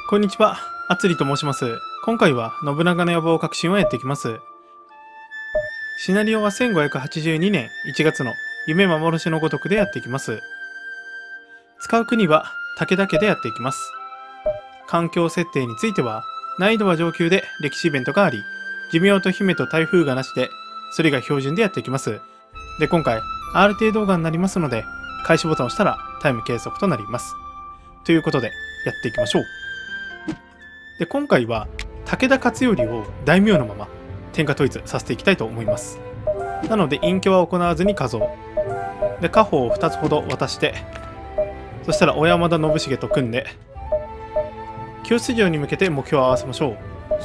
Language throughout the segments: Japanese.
こんにちは、あつりと申します。今回は信長の野望革新をやっていきます。シナリオは1582年1月の夢幻のごとくでやっていきます。使う国は武田家でやっていきます。環境設定については難易度は上級で歴史イベントがあり、寿命と姫と台風がなしで、それが標準でやっていきます。で、今回 RT 動画になりますので、開始ボタンを押したらタイム計測となります。ということで、やっていきましょう。で、今回は武田勝頼を大名のまま天下統一させていきたいと思います。なので隠居は行わずに加増で、家宝を2つほど渡して、そしたら小山田信繁と組んで清洲城に向けて目標を合わせましょう。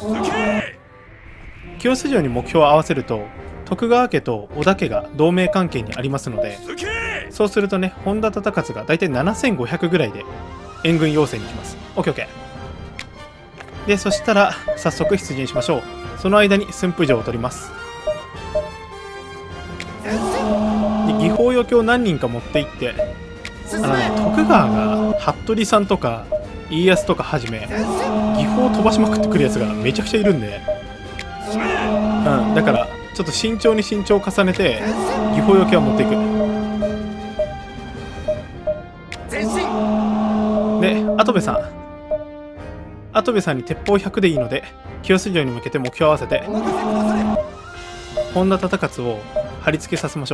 清洲城に目標を合わせると徳川家と織田家が同盟関係にありますので、そうするとね、本田忠勝がだいたい7500ぐらいで援軍要請に行きます。 OKOK で、そしたら早速出陣しましょう。その間に駿府城を取ります。で、義宝余興何人か持っていって、徳川が服部さんとか家康とかはじめ義宝飛ばしまくってくるやつがめちゃくちゃいるんで、だからちょっと慎重に慎重を重ねて義宝余興は持っていく。で、跡部さんに鉄砲100でいいので清洲城に向けて目標を合わせて本田忠勝を貼り付けさせましょ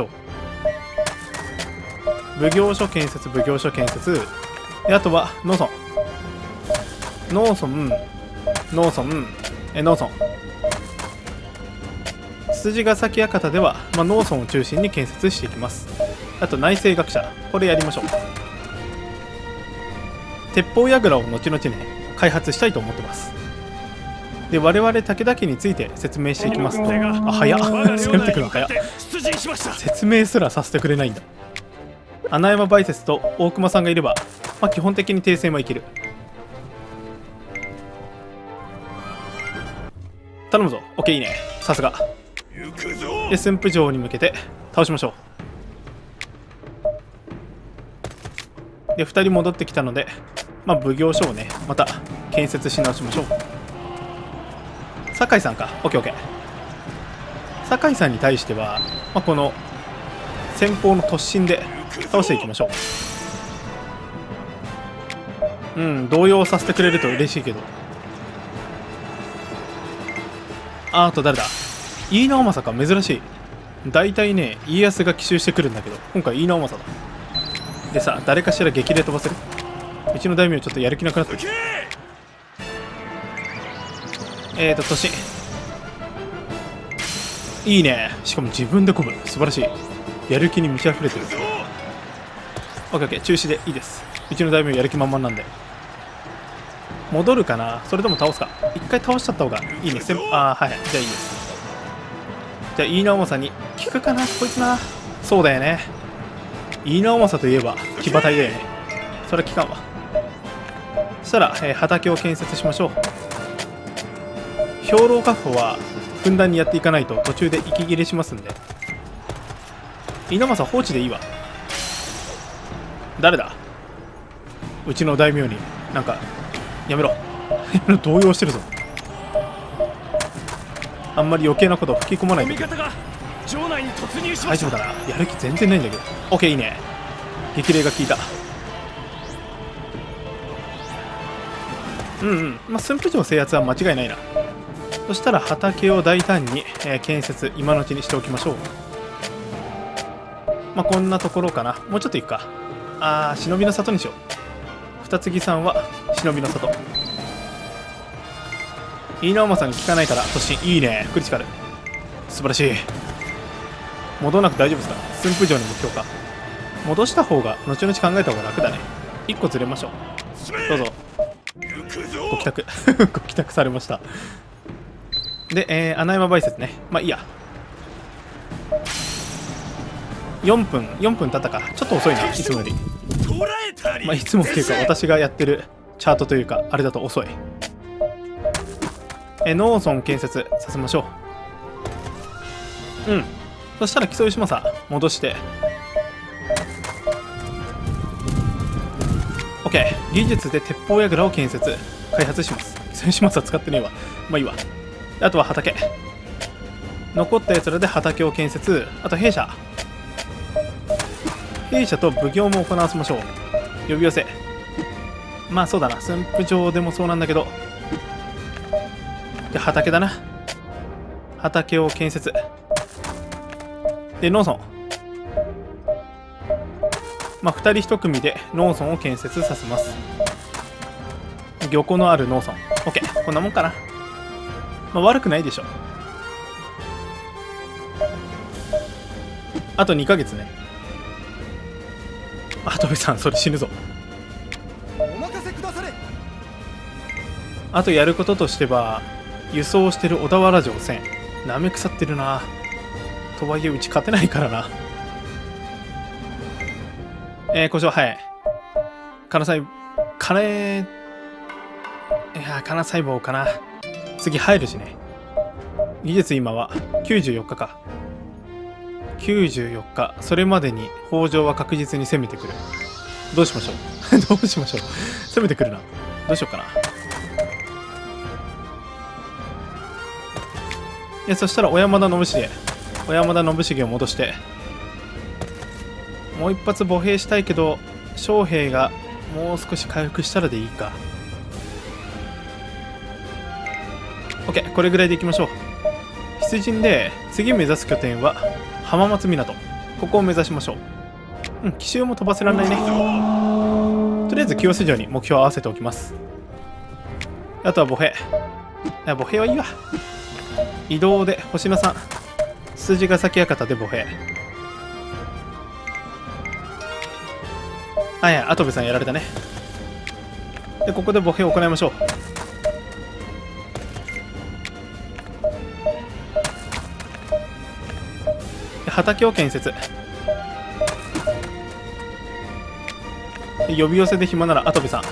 う。奉行所建設、で、あとは農村筋ヶ崎館では、農村を中心に建設していきます。あと内政学者、これやりましょう。鉄砲櫓を後々ね開発したいと思ってます。で、我々武田家について説明していきますと、早っ攻めてくるの早っ。説明すらさせてくれないんだ。穴山梅雪と大隈さんがいれば、基本的に停戦はいける。頼むぞ。 OK、 いいね、さすが。で、駿府城に向けて倒しましょう。で、2人戻ってきたので、奉行所をねまた建設し直しましょう。酒井さんか。 OKOK。 酒井さんに対しては、この先方の突進で倒していきましょう。動揺させてくれると嬉しいけど。あと誰だ。井伊直政か。珍しい。大体ね家康が奇襲してくるんだけど、今回井伊直政だ。でさ、誰かしら激励飛ばせる。うちの大名ちょっとやる気なくなってる。突進いいね。しかも自分で込む、素晴らしい。やる気に満ち溢れてる。 OKOK、 中止でいいです。うちの大名やる気満々なんで。戻るかな、それとも倒すか。一回倒しちゃった方がいいね。はい、じゃあいいです。じゃあ井伊直政に効くかなこいつな。そうだよね、井伊直政といえば騎馬隊だよね。それは効かんわ。そしたら、畑を建設しましょう。兵糧確保はふんだんにやっていかないと途中で息切れしますんで。井伊直政放置でいいわ。誰だ。うちの大名になんかやめろ動揺してるぞ。あんまり余計なことを吹き込まないで。大丈夫だな。やる気全然ないんだけど。 OK、 いいね。激励が効いた。駿府城制圧は間違いないな。そしたら畑を大胆に、建設今のうちにしておきましょう。こんなところかな。もうちょっといくか。忍びの里にしよう。二木さんは忍びの里。井伊直政に効かないから突進。いいね、クリティカル、素晴らしい。戻らなくて大丈夫ですか。駿府城に目標か。戻した方が後々考えた方が楽だね。1個ずれましょう。どうぞご帰宅ご帰宅されました。で、穴山梅雪ね。いいや。4分経ったか。ちょっと遅いな、いつもより。いつもっていうか私がやってるチャートというかあれだと遅い。農村建設させましょう。そしたら木曽義政戻して、 OK、技術で鉄砲櫓を建設。 開発します。基礎始末は使ってねえわ。まあいいわ。あとは畑。残ったやつらで畑を建設。あと兵舎。兵舎と奉行も行わせましょう。呼び寄せ。まあそうだな。駿府城でもそうなんだけど。で、畑だな。畑を建設。で、農村。まあ、2人1組で農村を建設させます。漁港のある農村。OK。こんなもんかな。まあ、悪くないでしょ。あと2ヶ月ね。あ、トビさん、それ死ぬぞ。 お任せくだされ。 あとやることとしては、輸送してる小田原城1000。なめ腐ってるな。とはいえ、うち勝てないからな。故障、はい。金細胞かな。次入るしね。技術今は94日か。94日。それまでに北条は確実に攻めてくる。どうしましょうどうしましょう攻めてくるな。どうしようかな。そしたら小山田信繁を戻して、もう一発歩兵したいけど、将兵がもう少し回復したらでいいか。OK、これぐらいでいきましょう。出陣で次目指す拠点は浜松港。ここを目指しましょう。奇襲も飛ばせられないね。とりあえず清瀬城に目標を合わせておきます。あとは歩兵。歩兵はいいわ。移動で星野さん、筋ヶ崎館で歩兵。はいはい、跡部さんやられたね。で、ここで歩兵を行いましょう。で、畑を建設。で、呼び寄せで暇なら跡部さん。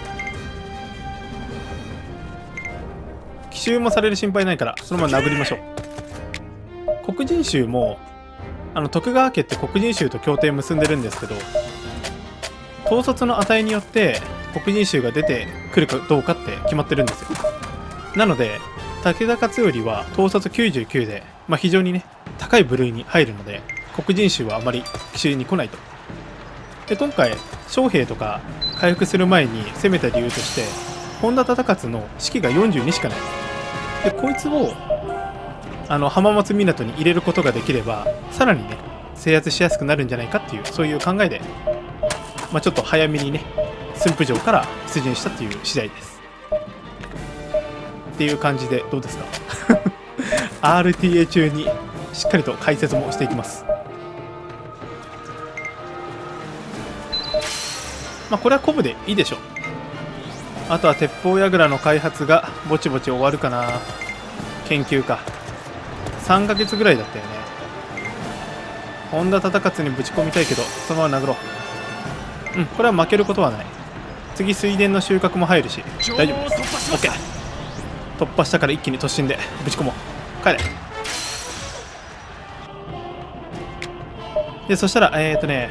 奇襲もされる心配ないから、そのまま殴りましょう。黒人衆も、徳川家って黒人衆と協定結んでるんですけど、統率の値によって黒人衆が出てくるかどうかって決まってるんですよ。なので武田勝頼は統率99で、非常にね高い部類に入るので、黒人衆はあまり奇襲に来ないと。で、今回将兵とか回復する前に攻めた理由として、本田忠勝の士気が42しかない。で、こいつを浜松港に入れることができれば、さらにね制圧しやすくなるんじゃないかっていう、そういう考えで、ちょっと早めにね駿府城から出陣したっていう次第です。っていう感じでどうですかRTA 中にしっかりと解説もしていきます。これは古武でいいでしょう。あとは鉄砲櫓の開発がぼちぼち終わるかな。研究か。3ヶ月ぐらいだったよね。本田忠勝にぶち込みたいけど、そのまま殴ろう。これは負けることはない。次水田の収穫も入るし大丈夫です。 OK、 突破したから一気に突進でぶち込もう。帰れ。で、そしたら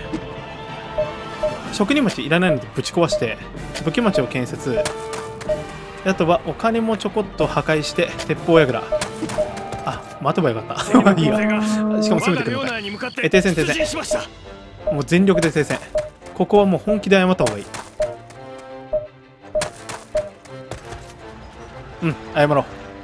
職人町いらないのでぶち壊して武器町を建設。で、あとはお金もちょこっと破壊して鉄砲櫓。待てばよかったいいわ。しかも攻めてくるのかい。停戦。もう全力で停戦。ここはもう本気で謝った方がいい。謝ろ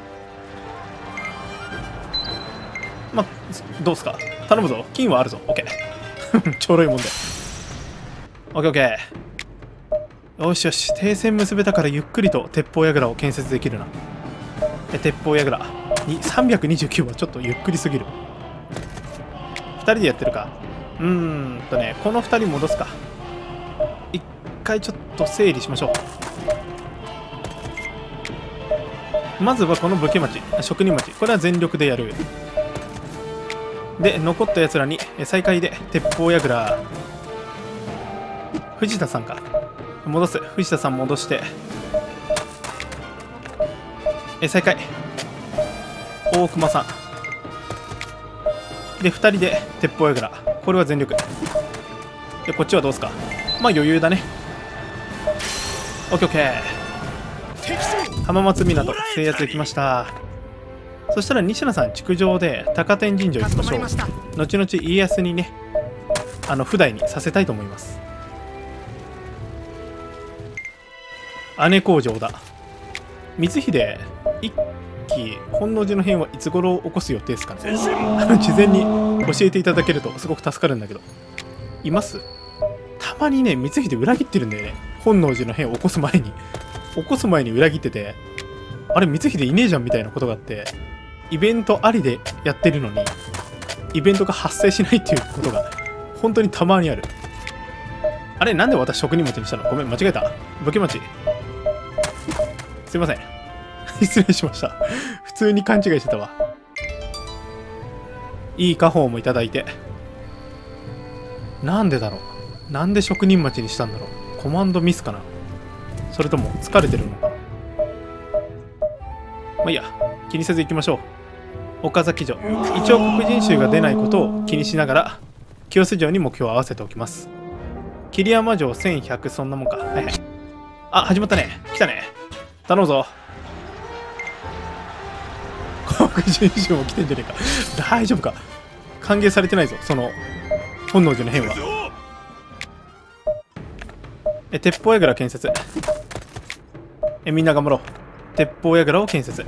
う。どうすか。頼むぞ。金はあるぞ。 OK ちょろいもんで。 OKOK。 よしよし、停戦結べたからゆっくりと鉄砲櫓を建設できるな。鉄砲櫓に329はちょっとゆっくりすぎる。2人でやってるか。この2人戻すか。一回ちょっと整理しましょう。まずはこの武家町、職人町、これは全力でやる。で、残ったやつらに再開で鉄砲櫓。藤田さんか。戻す。藤田さん戻して。再開。大熊さん。で、2人で鉄砲櫓。これは全力。で、こっちはどうすか。余裕だね。オッケーオッケー。 浜松港制圧できました。そしたら西名さん築城で高天神城行きましょう。後々家康にね譜代にさせたいと思います。姉工場だ。光秀一期本能寺の変はいつ頃起こす予定ですかね。事前に教えていただけるとすごく助かるんだけど。います？たまにね光秀裏切ってるんだよね。本能寺の変を起こす前に裏切ってて、あれ光秀いねえじゃんみたいなことがあって、イベントありでやってるのにイベントが発生しないっていうことが本当にたまにある。あれなんで私職人町にしたの？ごめん間違えた。武家町。すいません失礼しました。普通に勘違いしてたわ。いい家宝もいただいて、なんでだろう。なんで職人町にしたんだろう。コマンドミスかな、それとも疲れてるのかな。まあいいや、気にせず行きましょう。岡崎城、一応黒人衆が出ないことを気にしながら清洲城に目標を合わせておきます。桐山城1100、そんなもんか。はいはい。あ、始まったね。来たね。頼むぞ。黒人衆も来てんじゃねえか。大丈夫か。歓迎されてないぞ、その本能寺の変は。鉄砲櫓建設。みんな頑張ろう。鉄砲櫓を建設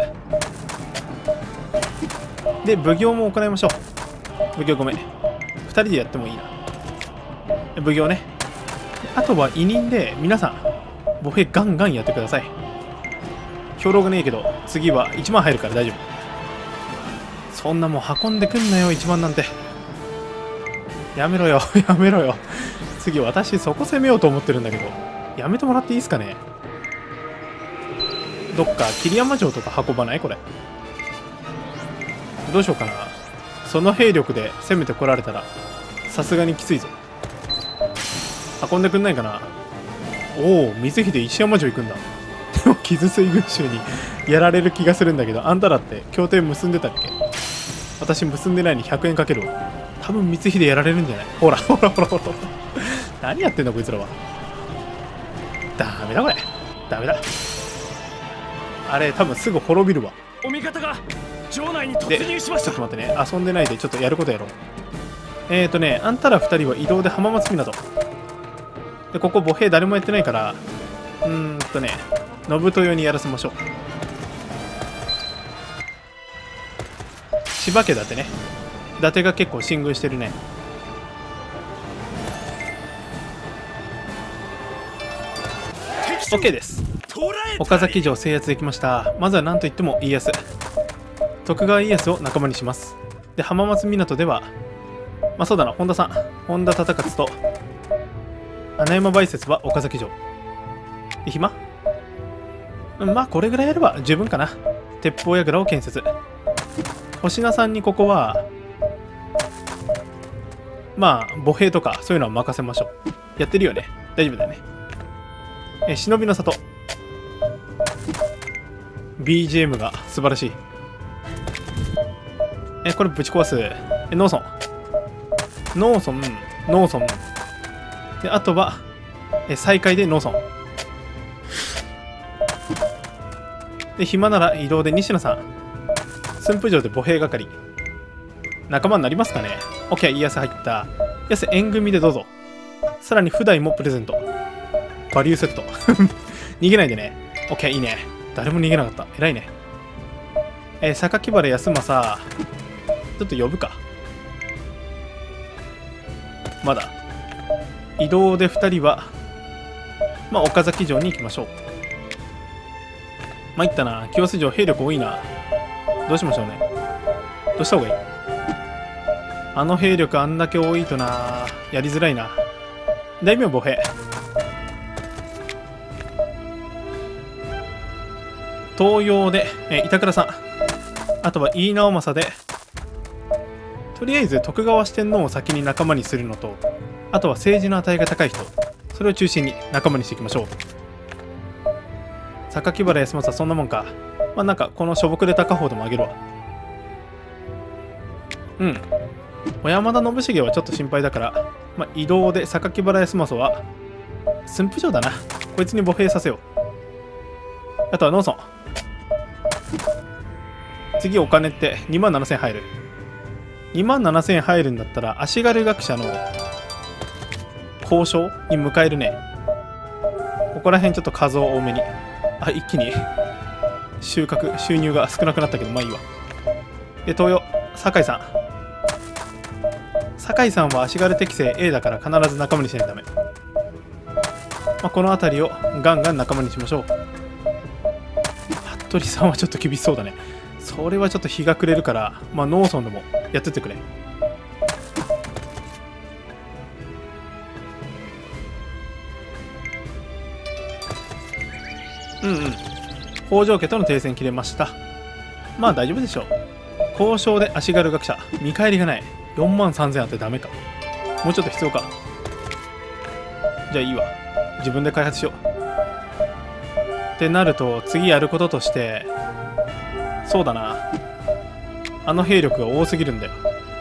で、奉行も行いましょう。奉行ごめん、2人でやってもいいな。奉行ね。あとは委任で皆さん歩兵ガンガンやってください。兵糧がねえけど次は1万入るから大丈夫。そんなもん運んでくんなよ、1万なんて。やめろよやめろよ。次私そこ攻めようと思ってるんだけど、やめてもらっていいですかね。どっか桐山城とか運ばない？これどうしようかな。その兵力で攻めてこられたらさすがにきついぞ。運んでくんないかな。おお、光秀石山城行くんだ。でも傷水群衆にやられる気がするんだけど、あんたらって協定結んでたっけ？私結んでないに100円かけるわ。多分光秀やられるんじゃない？ほらほらほらほら何やってんだこいつらは。ダメだこれ、ダメだ。あれ多分すぐ滅びるわ。 お味方が城内に突入しました。 ちょっと待ってね、遊んでないでちょっとやることやろう。あんたら2人は移動で浜松港で、ここ歩兵誰もやってないから、信豊にやらせましょう。柴家伊達ね。伊達が結構進軍してるね。OK です。岡崎城制圧できました。まずは何といっても家康。徳川家康を仲間にします。で、浜松港では、まあそうだな、本田さん、本田忠勝と穴山梅雪は岡崎城。で、暇？まあこれぐらいやれば十分かな。鉄砲櫓を建設。星名さんにここはまあ歩兵とかそういうのは任せましょう。やってるよね、大丈夫だよね。忍びの里 BGM が素晴らしい。これぶち壊す。農村で、あとは再開で農村で、暇なら移動で西野さん駿府城で歩兵係仲間になりますかね。 OK、 家康入った。家康縁組でどうぞ。さらに普代もプレゼント。バリューセット逃げないでね。 OK、 いいね。誰も逃げなかった。偉いね。榊原康政ちょっと呼ぶか。まだ移動で2人はまあ岡崎城に行きましょう。参ったな。清洲城兵力多いな。どうしましょうね。どうした方がいい？あの兵力あんだけ多いとな、やりづらいな。大名歩兵東洋で、板倉さん、あとは井伊直政で、とりあえず徳川四天王を先に仲間にするのと、あとは政治の値が高い人、それを中心に仲間にしていきましょう。榊原康政、そんなもんか。まあなんかこの諸木で高方でもあげるわ。小山田信繁はちょっと心配だから、まあ、移動で榊原康政は駿府城だな。こいつに歩兵させよあとは農村。次お金って27,000入る。27,000入るんだったら足軽学者の交渉に迎えるね。ここら辺ちょっと数を多めに。あ、一気に収入が少なくなったけど、まあいいわ。で、東洋、酒井さん。酒井さんは足軽適正 A だから必ず仲間にしないとダメ。まあ、この辺りをガンガン仲間にしましょう。服部さんはちょっと厳しそうだね。それはちょっと日が暮れるから、まあ、農村でもやってってくれ。うんうん。北条家との停戦切れました。まあ大丈夫でしょう。交渉で足軽学者。見返りがない。43,000あってダメか。もうちょっと必要か。じゃあいいわ。自分で開発しよう。ってなると、次やることとして、そうだな。あの兵力が多すぎるんだよ。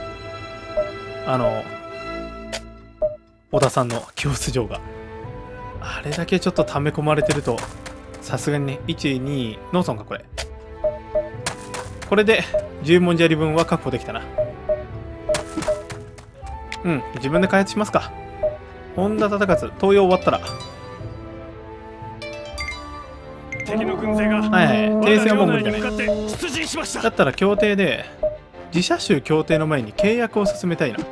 織田さんの教室城が。あれだけちょっと溜め込まれてると、さすがにね、1、2、農村かこれ。これで、十文字やり分は確保できたな。うん、自分で開発しますか。本田忠勝、東洋終わったら。 敵の軍勢がはいはい、停戦はもう無理だね。 出陣しました。 だったら協定で、自社州協定の前に契約を進めたいな。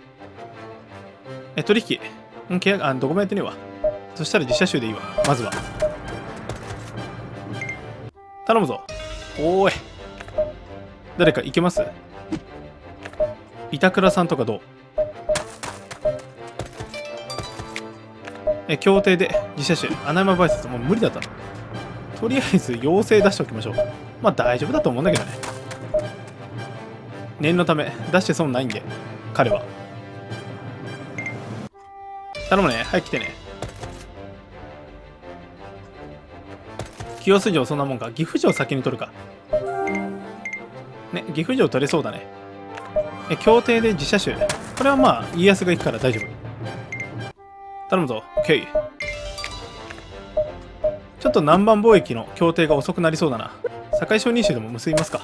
取引。契約、どこもやってねえわ。そしたら自社州でいいわ、まずは。頼むぞ。おーい。誰か行けます？板倉さんとかどう？協定で自社種穴山バイスもう無理だったの。とりあえず要請出しておきましょう。まあ大丈夫だと思うんだけどね。念のため出して損ないんで、彼は。頼むね、早く来てね。清洲城そんなもんか。岐阜城先に取るか。ね、岐阜城取れそうだね。協定で自社種。これはまあ家康が行くから大丈夫。頼むぞ。OK。ちょっと南蛮貿易の協定が遅くなりそうだな。堺商人衆でも結びますか。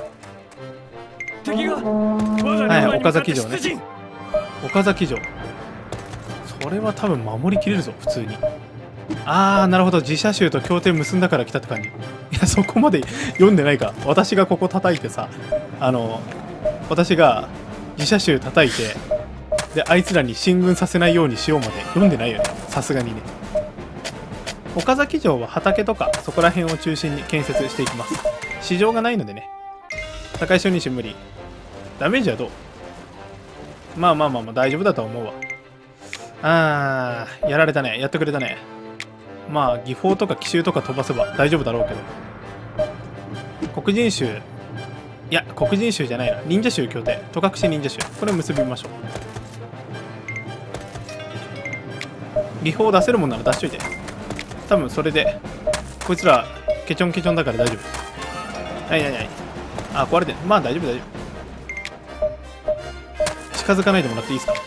敵がはい、岡崎城ね。岡崎城。それは多分守りきれるぞ、普通に。あー、なるほど。自社州と協定結んだから来たって感じ。いや、そこまで読んでないか。私がここ叩いてさ、私が自社州叩いて、で、あいつらに進軍させないようにしようまで読んでないよね。さすがにね。岡崎城は畑とかそこら辺を中心に建設していきます。市場がないのでね。堺商人衆無理。ダメージはどう？まあ大丈夫だとは思うわ。やられたね。やってくれたね。まあ、技法とか奇襲とか飛ばせば大丈夫だろうけど。黒人衆。いや、黒人衆じゃないな。忍者衆協定。戸隠忍者衆。これを結びましょう。技法出せるもんなら出しといて。多分それで、こいつら、ケチョンケチョンだから大丈夫。はい。あ、壊れてる。まあ大丈夫。近づかないでもらっていいですか。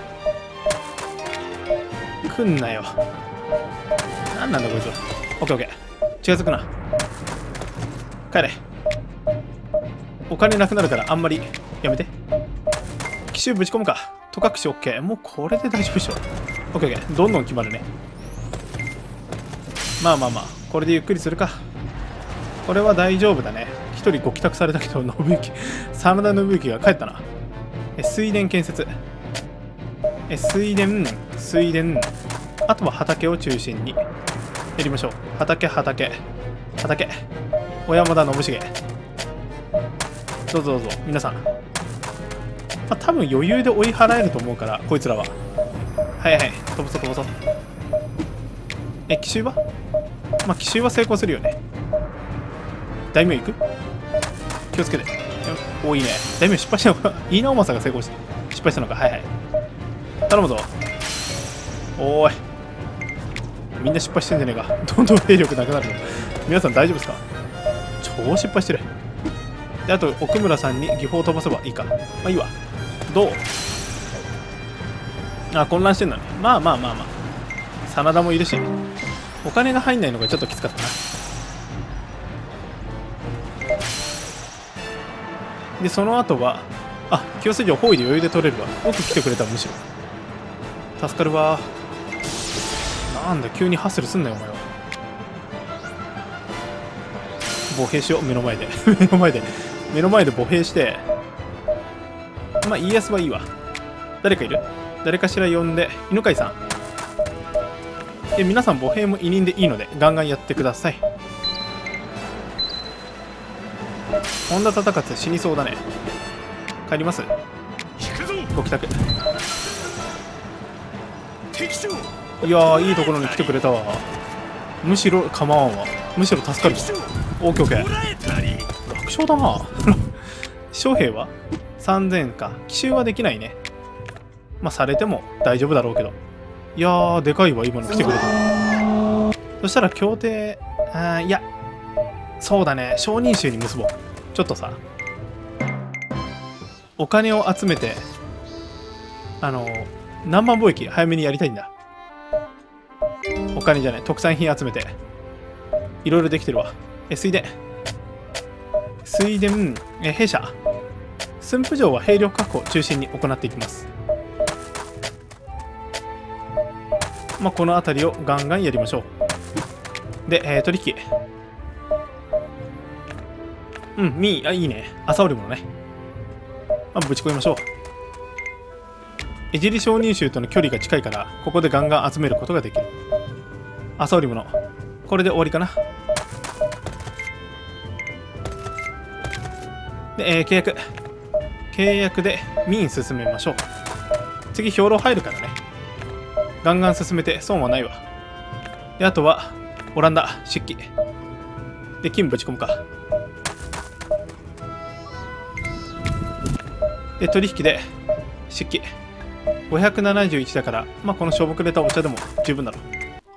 来んなよ。なんなんだこいつは。オッケー。近づくな。帰れ。お金なくなるからあんまりやめて。奇襲ぶち込むか。戸隠オッケー。もうこれで大丈夫でしょ。オッケー。どんどん決まるね。まあこれでゆっくりするか。これは大丈夫だね。一人ご帰宅されたけど、真田が帰ったな。水田建設。水田。あとは畑を中心にやりましょう。畑。小山田信繁。どうぞ皆さん。まあ、多分余裕で追い払えると思うから、こいつらは。はい。飛ばそう。奇襲は？まあ奇襲は成功するよね。大名行く？気をつけて。お、いいね。大名失敗したのか。飯直政が成功して失敗したのか。はい。頼むぞ。おーい。みんな失敗してんじゃねえか。どんどん兵力なくなるの。皆さん大丈夫ですか？超失敗してる。で、あと奥村さんに技法を飛ばせばいいか。まあいいわ。どう？あ、混乱してんだね。まあ。真田もいるし。お金が入んないのがちょっときつかったな。 でその後は清瀬城包囲で余裕で取れるわ。奥来てくれたらむしろ助かるわ。なんだ急にハッスルすんなよお前は。歩兵しよう。目の前で目の前で歩兵して、まあ家康はいいわ。誰かいる？誰かしら呼んで、犬飼さん。皆さん歩兵も委任でいいのでガンガンやってください。本田忠勝死にそうだね。帰ります。ご帰宅。いやーいいところに来てくれたわ。むしろ構わんわ。むしろ助かるわ。オーケーオーケー。楽勝だな将兵は3000か。奇襲はできないね。まあされても大丈夫だろうけど。いやーでかいわ今の来てくれた。そしたら協定、いやそうだね、商人衆に結ぼう。ちょっとさお金を集めて南蛮貿易早めにやりたいんだ。お金じゃない、特産品集めていろいろできてるわ。水田弊社駿府城は兵力確保を中心に行っていきます。まあこの辺りをガンガンやりましょう。で、取引いいね。朝織物ね。まあ、ぶち込みましょう。江尻商人衆との距離が近いからここでガンガン集めることができる。朝織物これで終わりかな。で、契約で民進めましょう。次兵糧入るからね。ガンガン進めて損はないわ。であとはオランダ漆器で金ぶち込むか。で取引で漆器571だから、まあこのしょぼくれたお茶でも十分だろう。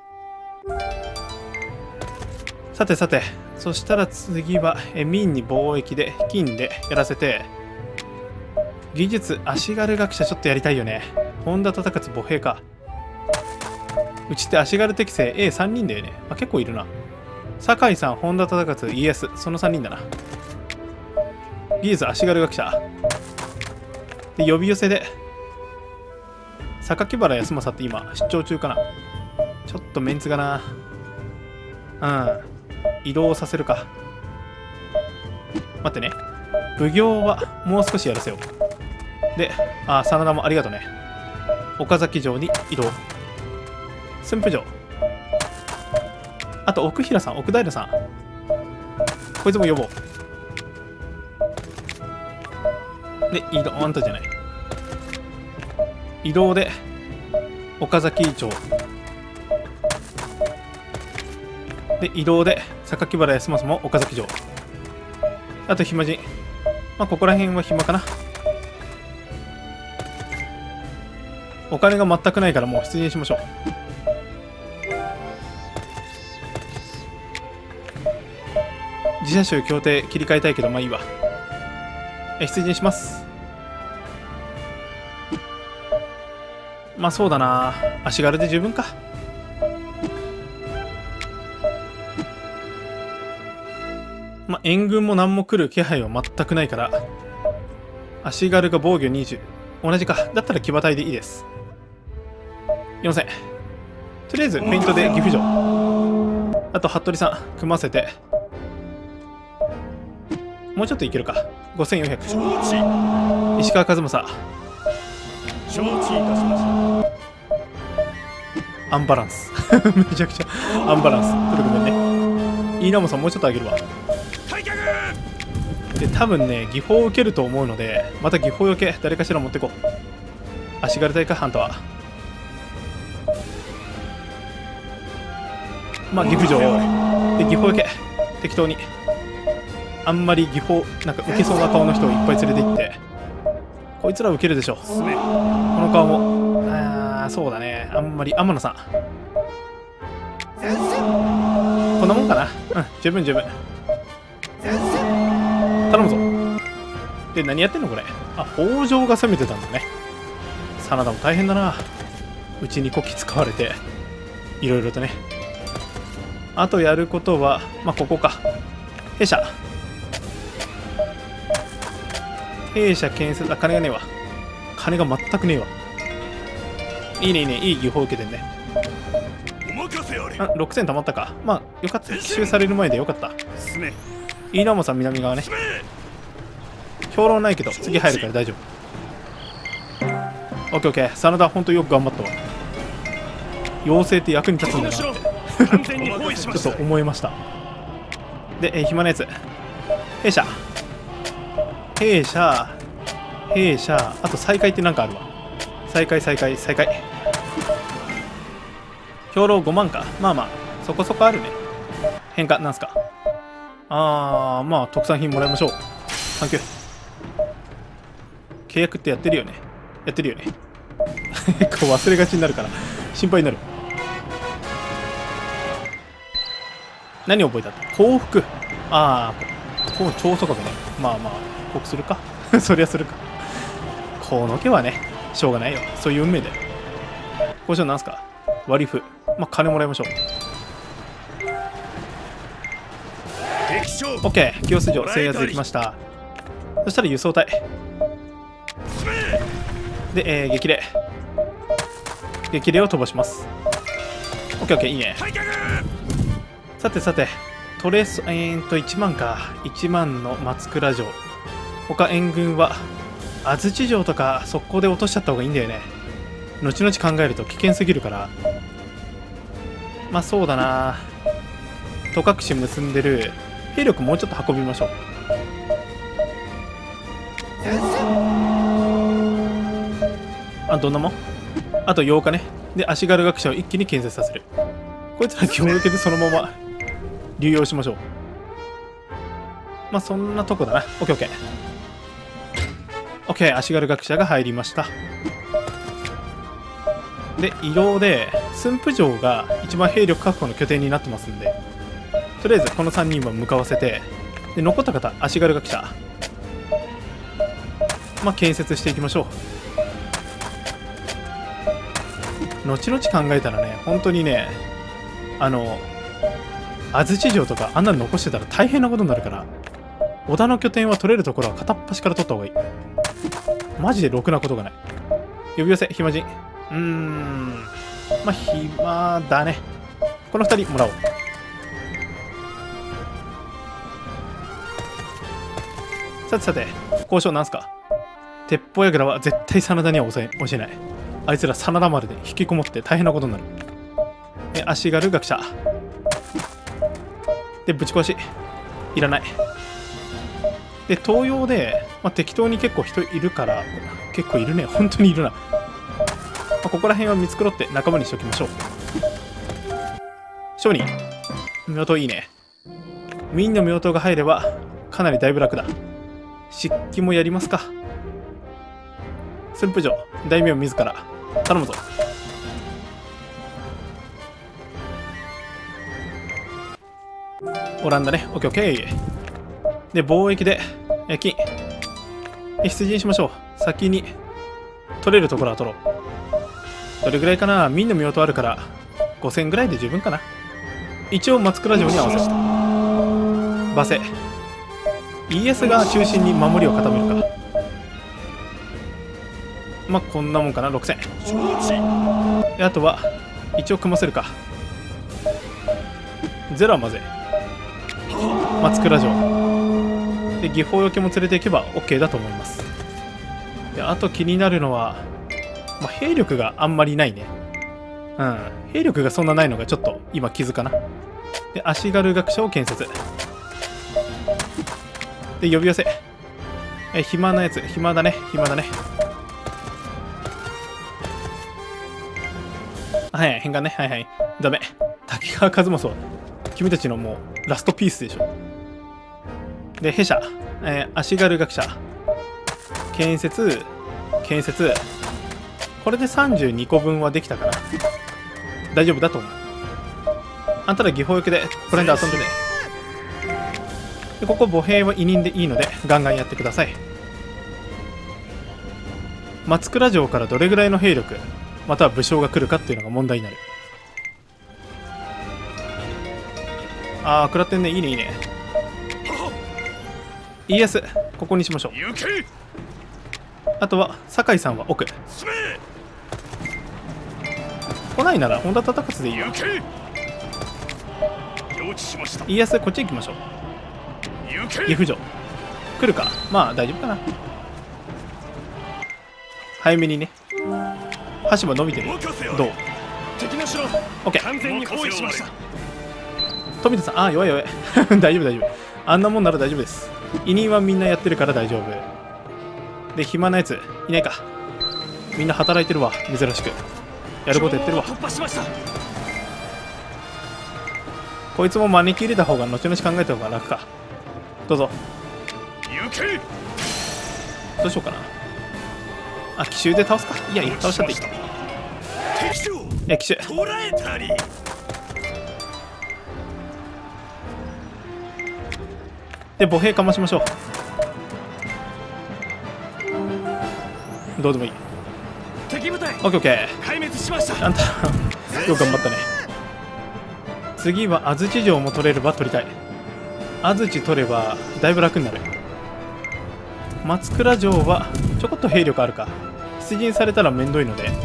さてそしたら次は民に貿易で金でやらせて、技術足軽学者ちょっとやりたいよね。本田忠勝歩兵か。うちって足軽適正 A3 人だよね。結構いるな。酒井さん、本田忠勝、家康、その3人だな。技術足軽学者で呼び寄せで榊原康政って今出張中かな。ちょっとメンツがな。移動させるか。待ってね、奉行はもう少しやらせよう。で真田もありがとね。岡崎城に移動。駿府城、あと奥平さん、奥平さん、こいつも呼ぼう。で移動、あんたじゃない、移動で岡崎城で移動で榊原康政も岡崎城。あと暇人、ここら辺は暇かな。お金が全くないからもう出陣しましょう。自社州協定切り替えたいけどまあいいわ。出陣します。まあそうだな、足軽で十分か。援軍も何も来る気配は全くないから足軽が防御20、同じか。だったら騎馬隊でいいです。4000、とりあえずフェイントで岐阜城、あと服部さん組ませてもうちょっといけるか。5400、石川数正、 承知いたしました。 アンバランスめちゃくちゃアンバランス。ちょっとごめんね。飯野さんもうちょっと上げるわ。で多分ね技法を受けると思うので、また技法よけ誰かしら持ってこう。足軽隊かあんたは。岐阜城で技法よけ適当に。あんまり技法なんか受けそうな顔の人をいっぱい連れて行って、こいつら受けるでしょ。この顔もそうだね。あんまり天野さんこんなもんかな。十分頼むぞ。で何やってんのこれ。北条が攻めてたんだね。真田も大変だな。うちにこき使われていろいろとね。あとやることはここか。弊社弊社建設、あ、金がねえわ。金が全くねえわ。いいねいいね、いい技法受けてんね。 お任せあれ。 あ、6000貯まったか。まあよかった、奇襲される前でよかった。 進め。 飯野もさん南側ね。 進め。 評論ないけど次入るから大丈夫。オッケーオッケー。真田ほんとよく頑張ったわ。妖精って役に立つんだなって完全に包囲しまちょっと思いました。で、暇なやつ。弊社。弊社。弊社。あと再開ってなんかあるわ。再開。兵糧5万か。まあまあ、そこそこあるね。変化、なんすか。まあ、特産品もらいましょう。サンキュー。契約ってやってるよね。こう忘れがちになるから、心配になる。何覚えたって、幸福。こう超速ね。まあ、こうするか。そりゃするか。この家はね、しょうがないよ。そういう運命だよ。交渉なんすか。割り符。まあ、金もらいましょう。オッケー。清洲城制圧できました。そしたら輸送隊。で、激励。激励を飛ばします。オッケーオッケー、いいね。さて、トレース、1万か。1万の松倉城。他援軍は、安土城とか速攻で落としちゃった方がいいんだよね。後々考えると危険すぎるから。まあそうだな。戸隠結んでる兵力もうちょっと運びましょう。どんなもん。あと8日ね。で、足軽学者を一気に建設させる。こいつら気を抜けてそのまま流用しましょう。まあそんなとこだな。オッケーオッケー。オッケー、足軽学者が入りました。で、移動で駿府城が一番兵力確保の拠点になってますんで、とりあえずこの3人は向かわせて、で残った方、足軽学者、まあ建設していきましょう。後々考えたらね、本当にね、安土城とかあんなの残してたら大変なことになるから、織田の拠点は取れるところは片っ端から取った方がいい。マジでろくなことがない。呼び寄せ、暇人。まあ暇だね。この2人もらおう。さて、交渉なんすか。鉄砲櫓は絶対真田には教えない。あいつら真田丸で引きこもって大変なことになる。足軽学者でぶち壊しいらない。で東洋で、適当に結構人いるから、結構いるね、本当にいるな。ここら辺は見繕って仲間にしておきましょう。商人、妙刀いいね。みんな妙刀が入ればかなりだいぶ楽だ。漆器もやりますか。駿府城大名自ら頼むぞ。オランダね。オッケーオッケー。で貿易で金出陣しましょう。先に取れるところは取ろう。どれぐらいかな。みんな妙刀あるから5000ぐらいで十分かな。一応松倉城に合わせた馬勢。家康が中心に守りを固めるか。まあこんなもんかな。6000で、あとは一応組ませるか。ゼロはまずい。松倉城で技法よけも連れていけば OK だと思います。であと気になるのは、兵力があんまりないね。兵力がそんなないのがちょっと今気づかな。で足軽学者を建設で呼び寄せ。暇なやつ、暇だね。はい、変換ね。はいダメ。滝川一正は君たちのもうラストピースでしょ。で弊社、足軽学者建設。これで32個分はできたかな。大丈夫だと思う。あんたら技法よけでこれで遊んでね。でここ歩兵は委任でいいのでガンガンやってください。松倉城からどれぐらいの兵力または武将が来るかっていうのが問題になる。食らってんね。いいね。家康ここにしましょう。 あとは酒井さんは奥。 進め。 来ないなら本田忠勝でいいよ。 行け。承知しました。 家康こっち行きましょう。 行け。 岐阜城来るか。まあ大丈夫かな。早めにね。橋場伸びてる。どう。 敵の城オッケー。 完全に包囲しました。 富田さん、ああ弱い弱い大丈夫大丈夫。あんなもんなら大丈夫です。委任はみんなやってるから大丈夫で。暇なやついないか。みんな働いてるわ。珍しくやることやってるわ。 突破しました。 こいつも招き入れた方が後々考えた方が楽か。どうぞ。 行け。 どうしようかな。あ、奇襲で倒すか。いやいや倒しちゃっていい。 敵将奇襲捕らえたり。 で歩兵かましましょう。どうでもいい。 敵部隊オッケーオッケ壊滅しました。 ー。あんたよく頑張ったね。次は安土城も取れれば取りたい。安土取ればだいぶ楽になる。松倉城はちょこっと兵力あるか。出陣されたら面倒いので、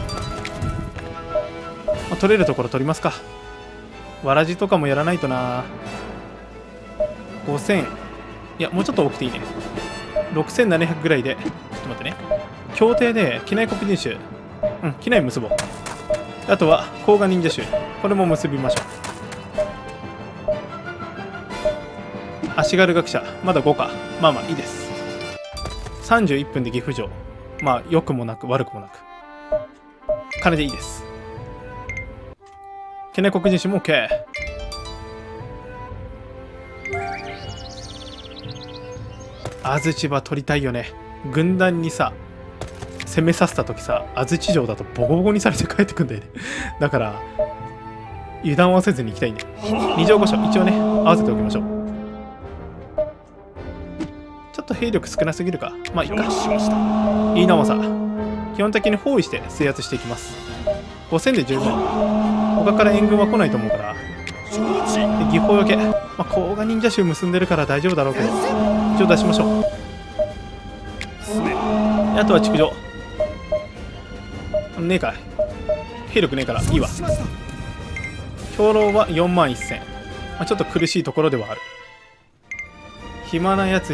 まあ、取れるところ取りますか。わらじとかもやらないとな。5000、いやもうちょっと多くていいね。6700ぐらいで。ちょっと待ってね。協定で機内国人種、機内結ぼう。あとは甲賀忍者種、これも結びましょう。足軽学者まだ5か。まあまあいいです。31分で岐阜城、まあ良くもなく悪くもなく金でいいです。機内国人種も OK。 安土は取りたいよね。軍団にさ攻めさせた時さ、安土城だとボコボコにされて帰ってくんだよねだから油断はせずに行きたいんで、二条御所一応ね合わせておきましょう。ちょっと兵力少なすぎるか。まあいいか。飯直政基本的に包囲して制圧していきます。5000で十分。他から援軍は来ないと思うから。で技法よけ、まあ、甲賀忍者衆結んでるから大丈夫だろうけど一応出しましょう。あとは築城ねえか。兵力ねえからいいわ。兵糧は4万1000、まあ、ちょっと苦しいところではある。暇なやつ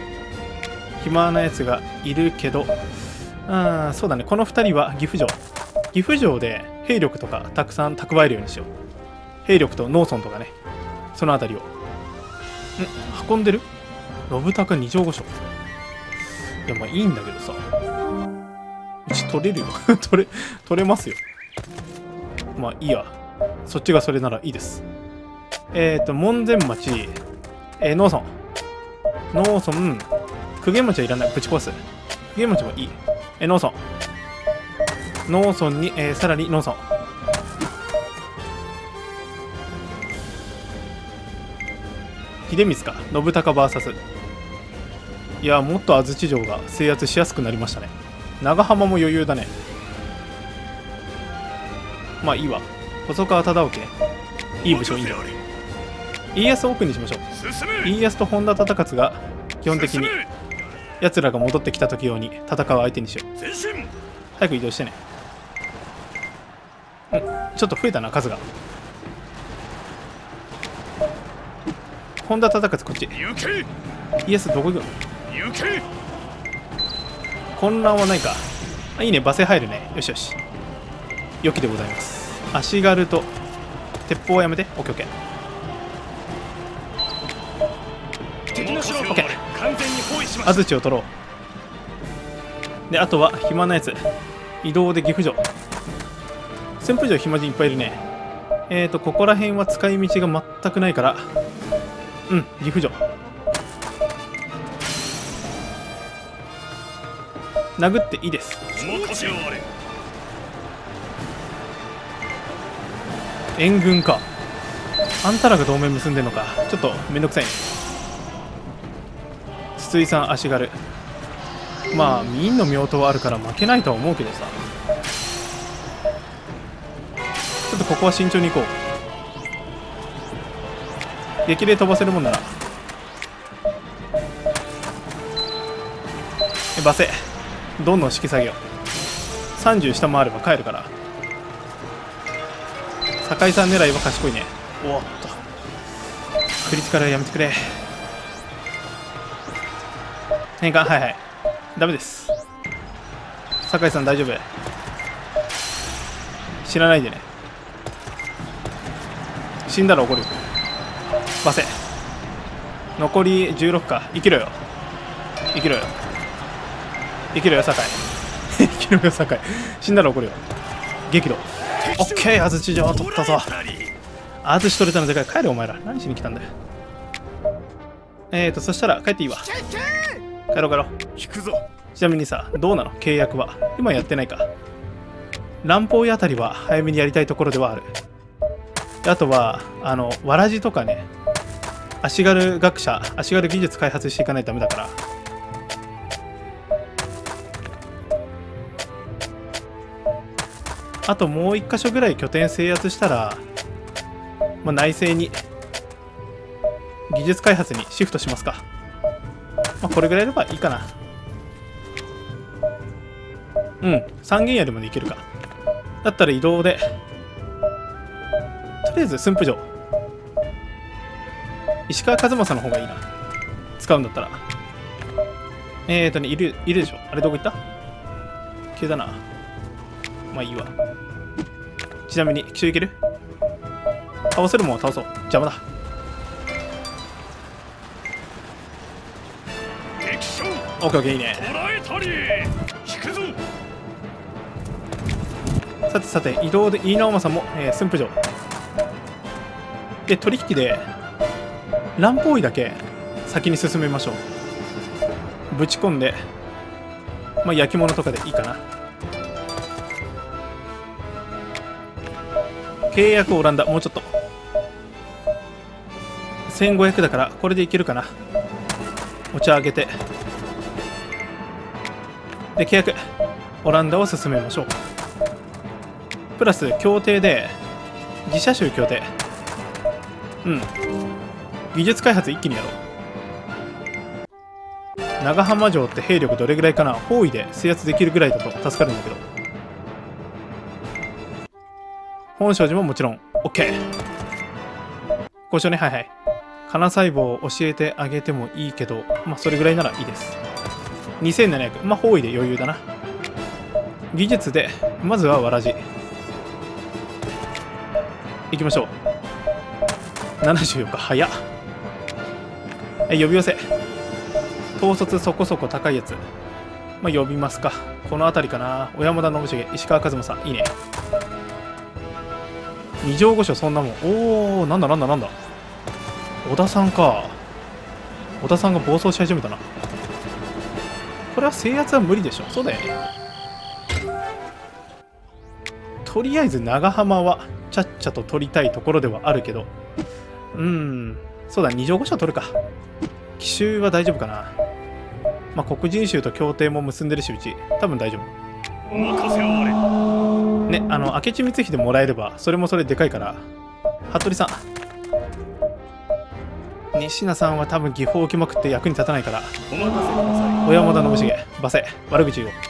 がいるけど、そうだね。この2人は岐阜城で兵力とかたくさん蓄えるようにしよう。兵力と農村とかね、そのあたりを運んでる。信孝二条御所、いやまあいいんだけどさ、うち取れるよ取れますよ。まあいいや、そっちがそれならいいです。門前町、農村公家町はいらない。ぶち壊す。公家町もいい。農村に、さらに農村。秀光か。信孝 VS。いやもっと安土城が制圧しやすくなりましたね。長浜も余裕だね。まあいいわ。細川忠興ね、いい武将いいんだよ。家康を奥にしましょう。家康と本田忠勝が基本的に奴らが戻ってきた時用に戦う相手にしよう。早く移動してね。ちょっと増えたな数が。本田忠勝こっち。家康どこ行くの。混乱はないか。あ、いいね。馬声入るね。よしよし、良きでございます。足軽と鉄砲はやめて。オッケーオッケーオッケー。安土を取ろう。であとは暇なやつ移動で岐阜城。旋風城暇人いっぱいいるね。ここら辺は使い道が全くないから岐阜城殴っていいです。援軍か。あんたらが同盟結んでんのか。ちょっとめんどくさいね。筒井さん足軽、まあ明の妙刀はあるから負けないとは思うけどさ、ちょっとここは慎重に行こう。激励飛ばせるもんなら。馬声どんどん引き下げよう。30下回れば帰るから。酒井さん狙いは賢いね。おっとクリティカルはやめてくれ。変換、はいはい、ダメです。酒井さん大丈夫。知らないでね。死んだら怒るよ。バセ残り16か。生きろよ生きろよ生きろよ酒井生きろよ酒井。死んだら怒るよ。激怒。オッケー、安土城取ったぞ。安土取れたのでかい。帰れお前ら、何しに来たんだよ。そしたら帰っていいわ。帰ろう帰ろう。 引くぞ。 ちなみにさ、どうなの契約は。今やってないか。乱暴医あたりは早めにやりたいところではある。あとはわらじとかね、足軽学者、足軽技術開発していかないとダメだから。あともう1箇所ぐらい拠点制圧したら、まあ、内政に技術開発にシフトしますか。まあ、これぐらいやればいいかな。うん、三軒宿まで行けるか。だったら移動でとりあえず駿府城、石川数正の方がいいな、使うんだったら。いるでしょ。あれどこ行った？消えたな。まあいいわ。ちなみに奇襲いける？倒せるもんは倒そう。邪魔だ。オッケーオッケー、いいね。さてさて、移動で飯直政も、駿府城で取引で乱暴医だけ先に進めましょう。ぶち込んで、まあ、焼き物とかでいいかな。契約オランダ、もうちょっと。1500だからこれでいけるかな。お茶あげて、で契約オランダを進めましょう。プラス協定で自社州協定、うん、技術開発一気にやろう。長浜城って兵力どれぐらいかな。包囲で制圧できるぐらいだと助かるんだけど。本庄寺ももちろん OK。 交渉ね。はいはい。金細胞を教えてあげてもいいけど、まあそれぐらいならいいです。2700、まあ包囲で余裕だな。技術でまずはわらじ行きましょう。74か、早っ。呼び寄せ。統率そこそこ高いやつ、まあ呼びますか。この辺りかな。小山田信繁、石川数正、いいね。二条御所、そんなもん。おお、なんだなんだなんだ。織田さんか。織田さんが暴走し始めたな。これは制圧は無理でしょ。そうだよね。とりあえず長浜はちゃっちゃと取りたいところではあるけど、そうだ、二条御所取るか。奇襲は大丈夫かな。まあ黒人衆と協定も結んでるし、うち多分大丈夫。 お任せあれ。 ね、明智光秀もらえればそれもそれでかいから。服部さん、西名さんは多分技法をきまくって役に立たないから。 お任せくださ小山田信繁、馬瀬、悪口言おう。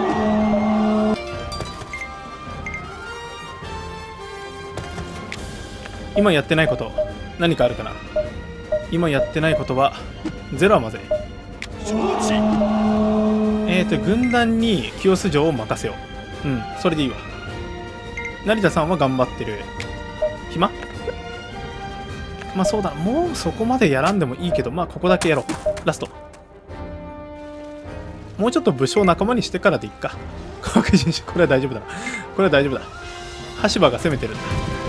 今やってないこと何かあるかな。今やってないことはゼロはまずい。 承知。 軍団に清洲城を任せよう。それでいいわ。成田さんは頑張ってる。暇？まあそうだ、もうそこまでやらんでもいいけど、まあここだけやろう。ラストもうちょっと武将仲間にしてからでいっか。これは大丈夫だな。これは大丈夫だ。羽柴が攻めてるんだ。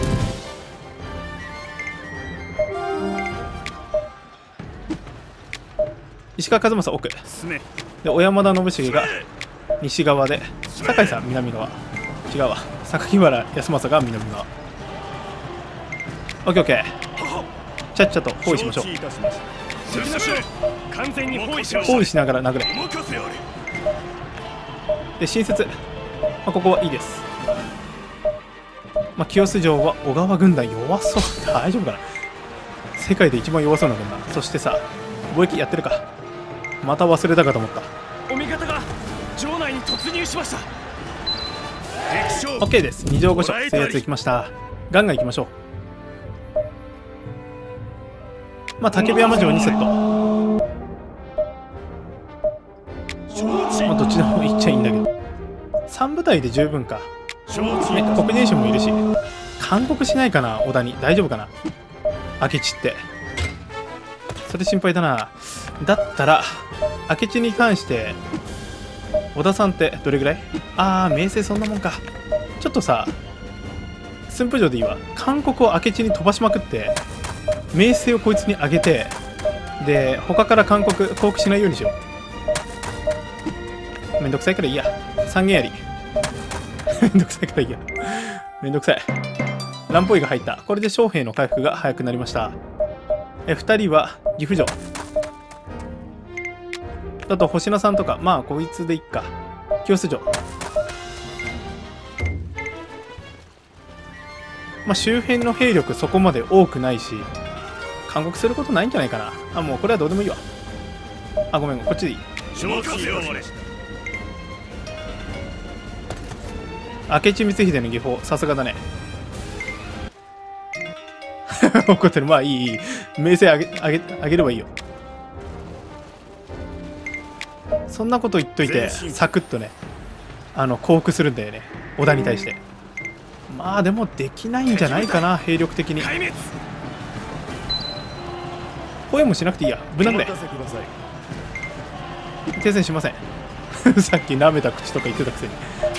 石川数正奥で、小山田信繁が西側で、酒井さん南側。違うわ、榊原康政が南側。オッケーオッケー。ちゃっちゃと包囲しましょう。 完全に包囲しながら殴れ。で新設、ここはいいです。清洲城は小川軍団弱そう。大丈夫かな。世界で一番弱そうな軍団。そしてさ、貿易やってるか。また忘れたかと思った。 お味方が城内に突入しました。敵将 OK です。二条五所制圧できました。ガンガンいきましょう。まあ竹部山城2セット、まあ、どっちでもいっちゃいいんだけど、3部隊で十分か。ね、国人衆もいるし、勧告しないかな、織田に。大丈夫かな、明智って。それ心配だな。だったら明智に関して織田さんってどれぐらい？あー、名声そんなもんか。ちょっとさ、駿府城でいいわ。勧告を明智に飛ばしまくって名声をこいつに上げて、で他から降伏しないようにしよう。めんどくさいからいいや。三元槍めんどくさいからいいや。めんどくさい。乱歩医が入った。これで将兵の回復が早くなりました。2人は岐阜城だと星名さんとか、まあこいつでいっか。清洲城、まあ周辺の兵力そこまで多くないし勧告することないんじゃないかな。あ、もうこれはどうでもいいわ。あ、ごめん、こっちでいい。明智光秀の技法さすがだね。怒ってる。まあいい、いい。名声あげればいいよ。そんなこと言っといてサクッとね、降伏するんだよね、織田に対して。まあでもできないんじゃないかな、兵力的に。声もしなくていいや。無難で停戦しません。さっき舐めた口とか言ってたくせに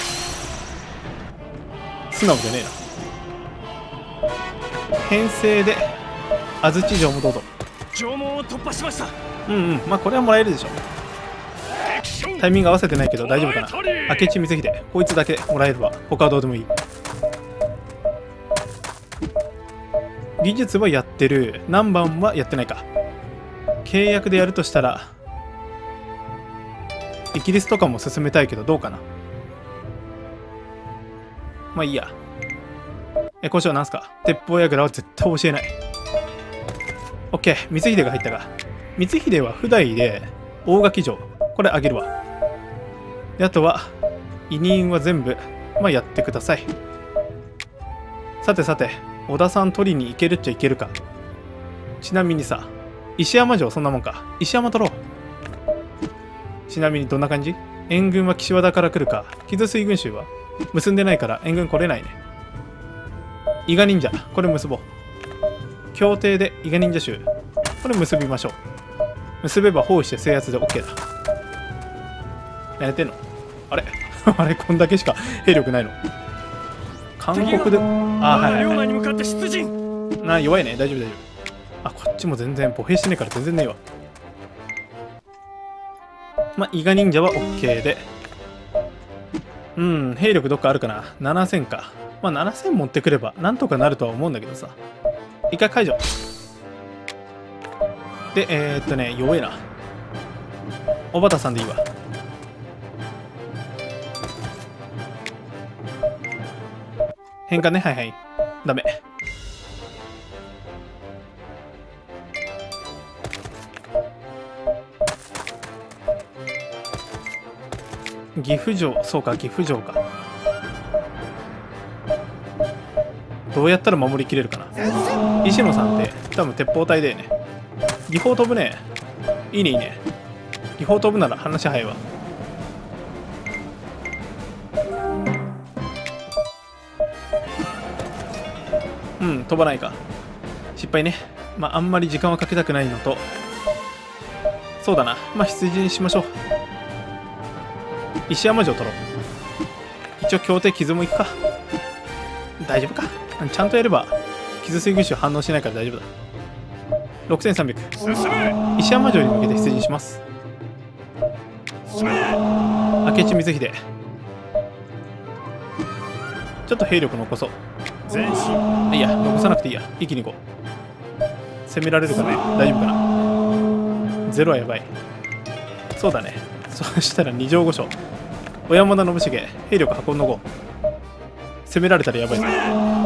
素直じゃねえな。編成で安土城もどうぞ。 城門を突破しました。 うんうん、まあこれはもらえるでしょ。タイミング合わせてないけど大丈夫かな。明智光秀、こいつだけもらえれば他はどうでもいい。技術はやってる。何番はやってないか。契約でやるとしたらイギリスとかも進めたいけどどうかな。まあいいや。交渉なんすか。鉄砲櫓は絶対教えない。 OK、 光秀が入ったが、光秀は普代で大垣城、これあげるわ。であとは委任は全部まあやってください。さてさて、織田さん取りに行けるっちゃいけるか。ちなみにさ、石山城そんなもんか。石山取ろう。ちなみにどんな感じ？援軍は岸和田から来るか。木津水軍衆は結んでないから援軍来れないね。伊賀忍者、これ結ぼう。協定で伊賀忍者衆、これ結びましょう。結べば包囲して制圧で OK だ。やれてんのあれあれ、こんだけしか兵力ないの。韓国で、あ、はいはいはい、 に向かって出陣。 な、弱いね。大丈夫大丈夫。あ、こっちも全然歩兵してねえから全然ねえわ。まあ伊賀忍者は OK で、うん、兵力どっかあるかな。7000か。まあ7000持ってくればなんとかなるとは思うんだけどさ。一回解除で、弱えな。小畑さんでいいわ。変換ね。はいはい、ダメ。岐阜城、そうか、岐阜城か。どうやったら守りきれるかな。石野さんって多分鉄砲隊だよね。技法飛ぶね。いいねいいね。技法飛ぶなら話早いわ。うん、飛ばないか。失敗ね。まああんまり時間はかけたくないのと、そうだな、まあ羊にしましょう。石山城取ろう。一応協定傷もいくか。大丈夫か。ちゃんとやれば傷水軍種反応しないから大丈夫だ。6300。石山城に向けて出陣します。明智光秀、ちょっと兵力残そう。いや、残さなくていいや。一気に行こう。攻められるかね。大丈夫かな。ゼロはやばい。そうだね。そしたら二条五所、小山田信繁、兵力運んどこう。攻められたらやばいぞ。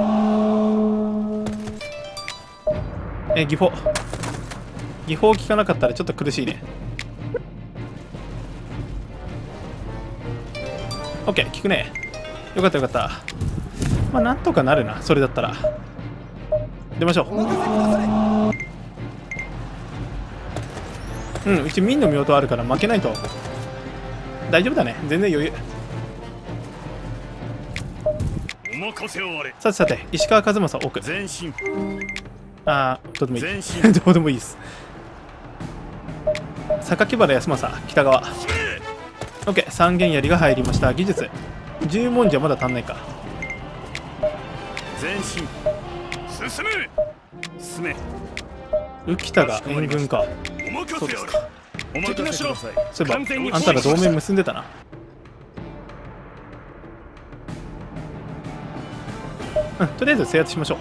技法効かなかったらちょっと苦しいね。 オッケー、効くね。よかったよかった。まあなんとかなるな、それだったら。出ましょお任せくだされ。 う。うん、うち民の妙刀あるから負けないと。大丈夫だね、全然余裕。 お任せをあれ。 さてさて、石川数正奥。 前進。 あー、どうでもいい。 前進どうでもいいです。榊原康政、北側。オッケー、三元槍が入りました。技術。十文字はまだ足んないか。 前進。進め。進め。 浮田が援軍か。 お任せあれ。 そうですか。 お任せください。 そうい完全にえば、あんたら同盟結んでたな。うん、とりあえず制圧しましょう。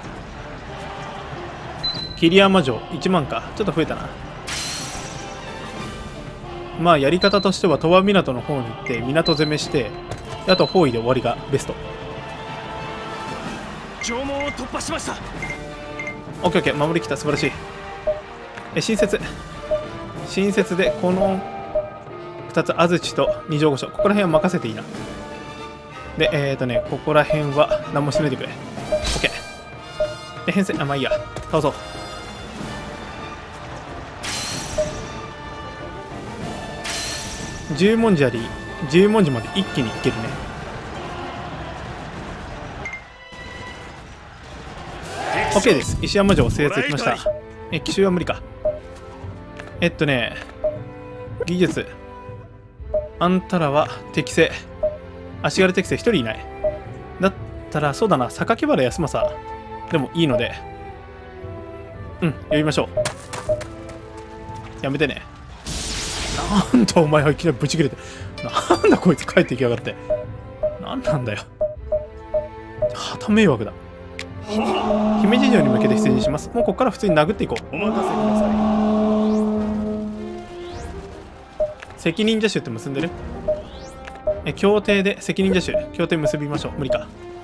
桐山城1万か。ちょっと増えたな。まあやり方としては鳥羽港の方に行って港攻めして、あと包囲で終わりがベスト。 城門を突破しました。 オッケーオッケー、守りきた。素晴らしい。新設でこの2つ、安土と二条御所、ここら辺は任せていいな。でここら辺は何もしないでくれ。オッケーで編成、あ、まあいいや、倒そう。十文字あり、十文字まで一気にいけるね。OK です。石山城制圧できました。奇襲は無理か。技術。あんたらは適正。足軽適正1人いない。だったら、そうだな、榊原康政でもいいので、うん、呼びましょう。やめてね。なんだお前はいきなりブチ切れて。なんだこいつ帰ってきやがって。なんなんだよ。はた迷惑だ。姫路城に向けて出陣します。もうここから普通に殴っていこう。 お任せください。 責任者衆って結んでる？協定で責任者衆、協定結びましょう。無理か。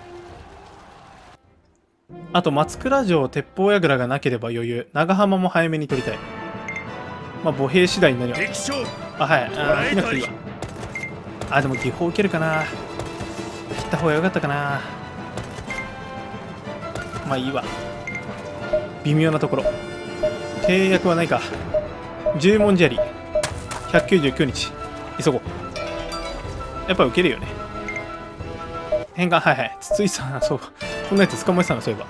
あと松倉城鉄砲櫓がなければ余裕。長浜も早めに取りたい。まあ歩兵次第になります。あ、はい。あ、切なくていいわ。あ、でも技法受けるかな。切った方が良かったかな。まあいいわ。微妙なところ。契約はないか。十文字槍。199日。急ごう。やっぱ受けるよね。変換、はいはい。筒井さん、そう。こんなやつ捕まえてたの、そういえば。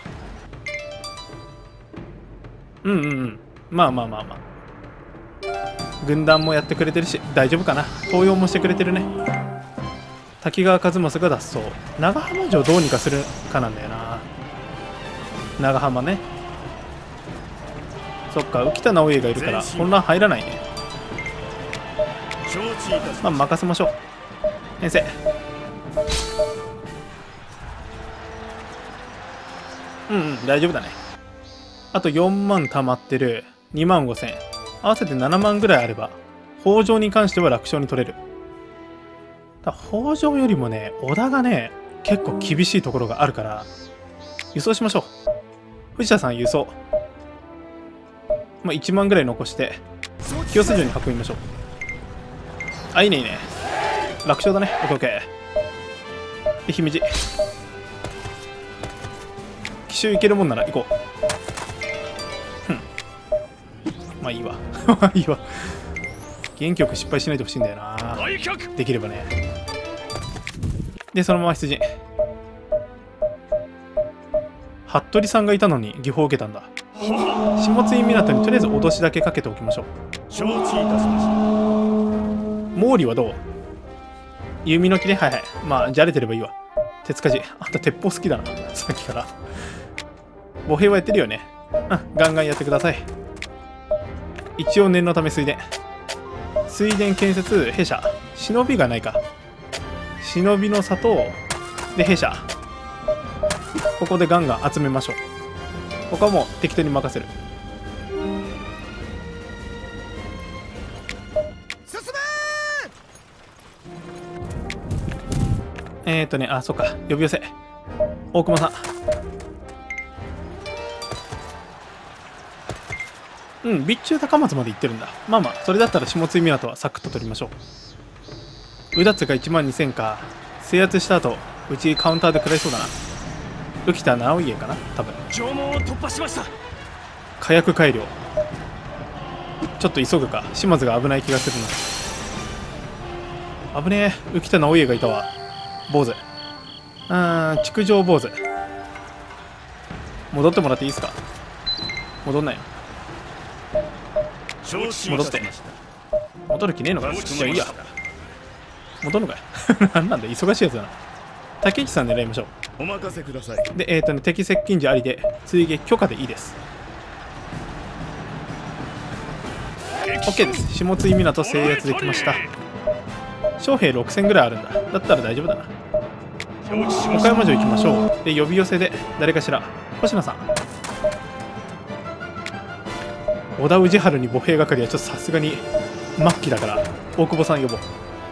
うんうんうん。まあまあまあまあ。軍団もやってくれてるし、大丈夫かな。登用もしてくれてるね。滝川一正が脱走。長浜城どうにかするかなんだよな。長浜ね。そっか、浮田直家がいるから混乱入らないね。まあ任せましょう。編成。うんうん、大丈夫だね。あと4万貯まってる。2万5千。合わせて7万ぐらいあれば、北条に関しては楽勝に取れる。北条よりもね、織田がね、結構厳しいところがあるから、輸送しましょう。藤田さん輸送。まあ、1万ぐらい残して、清洲城に運びましょう。あ、いいねいいね。楽勝だね。オッケーオッケー。で、姫路。奇襲いけるもんなら行こう。まあいいわ。いいわ。元気よく失敗しないでほしいんだよな。できればね。で、そのまま出陣。服部さんがいたのに技法を受けたんだ。下津井港にとりあえず脅しだけかけておきましょう。 承知いたしました。 毛利はどう？弓の木で、はいはい。まあ、じゃれてればいいわ。鉄鍛冶。あんた鉄砲好きだな。さっきから。歩兵はやってるよね。うん、ガンガンやってください。一応念のため水田。水田建設、弊社。忍びがないか。忍びの里で弊社。ここでガンガン集めましょう。他はもう適当に任せる。 進めあ、そっか。呼び寄せ。大熊さん。うん、備中高松まで行ってるんだ。まあまあ、それだったら下津井港はサクッと取りましょう。 うだつが1万2000か。制圧した後うちカウンターで食らいそうだな。浮田直家かな多分。 城門を突破しました。 火薬改良。ちょっと急ぐか。島津が危ない気がするな。危ねえ。浮田直家がいたわ。坊主。築城坊主。戻ってもらっていいですか。戻んないよ。戻って。戻る気ねえのかな。じゃあいいや。戻るのかい。なんなんだ忙しいやつだな。竹内さん狙いましょう。 お任せください。 で敵接近時ありで追撃許可でいいです。 OK です。下津井港制圧できました。将兵6000ぐらいあるんだ。だったら大丈夫だな。岡山城行きましょう。で呼び寄せで誰かしら。星野さん。織田氏治に歩兵係はちょっとさすがに末期だから大久保さん呼ぼう。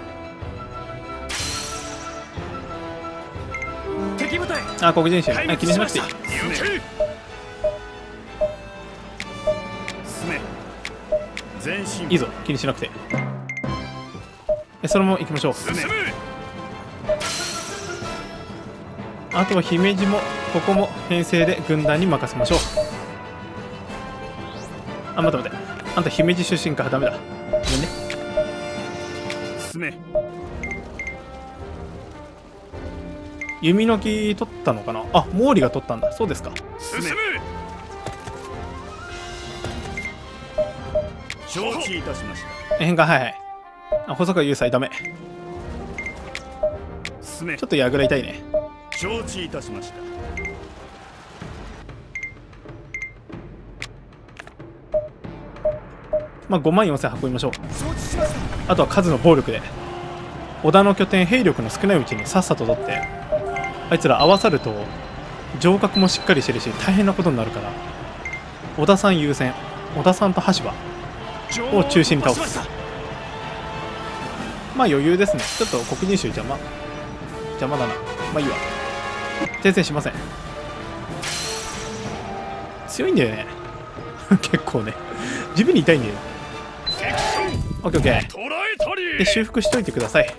あ、黒人衆。気にしなくていい。いいぞ、気にしなくて。そのまま行きましょう。あとは姫路もここも編成で軍団に任せましょう。あ、待って待って。あんた姫路出身か。ダメだ。ごめんね。 進め。 弓の木取ったのかな。あ、毛利が取ったんだ。そうですか。 進め。承知いたしました。 変化、はいはい。あ、細川雄斎ダメ。 進め。 ちょっと矢倉痛いね。 承知いたしました。 まあ5万4000運びましょう。あとは数の暴力で織田の拠点兵力の少ないうちにさっさと取って、あいつら合わさると城郭もしっかりしてるし大変なことになるから、織田さん優先。織田さんと羽柴を中心に倒す。まあ余裕ですね。ちょっと黒人衆邪魔だな。まあいいわ。停戦しません。強いんだよね結構ね自分に痛いんだよ。オッケーオッケー。で修復しといてください。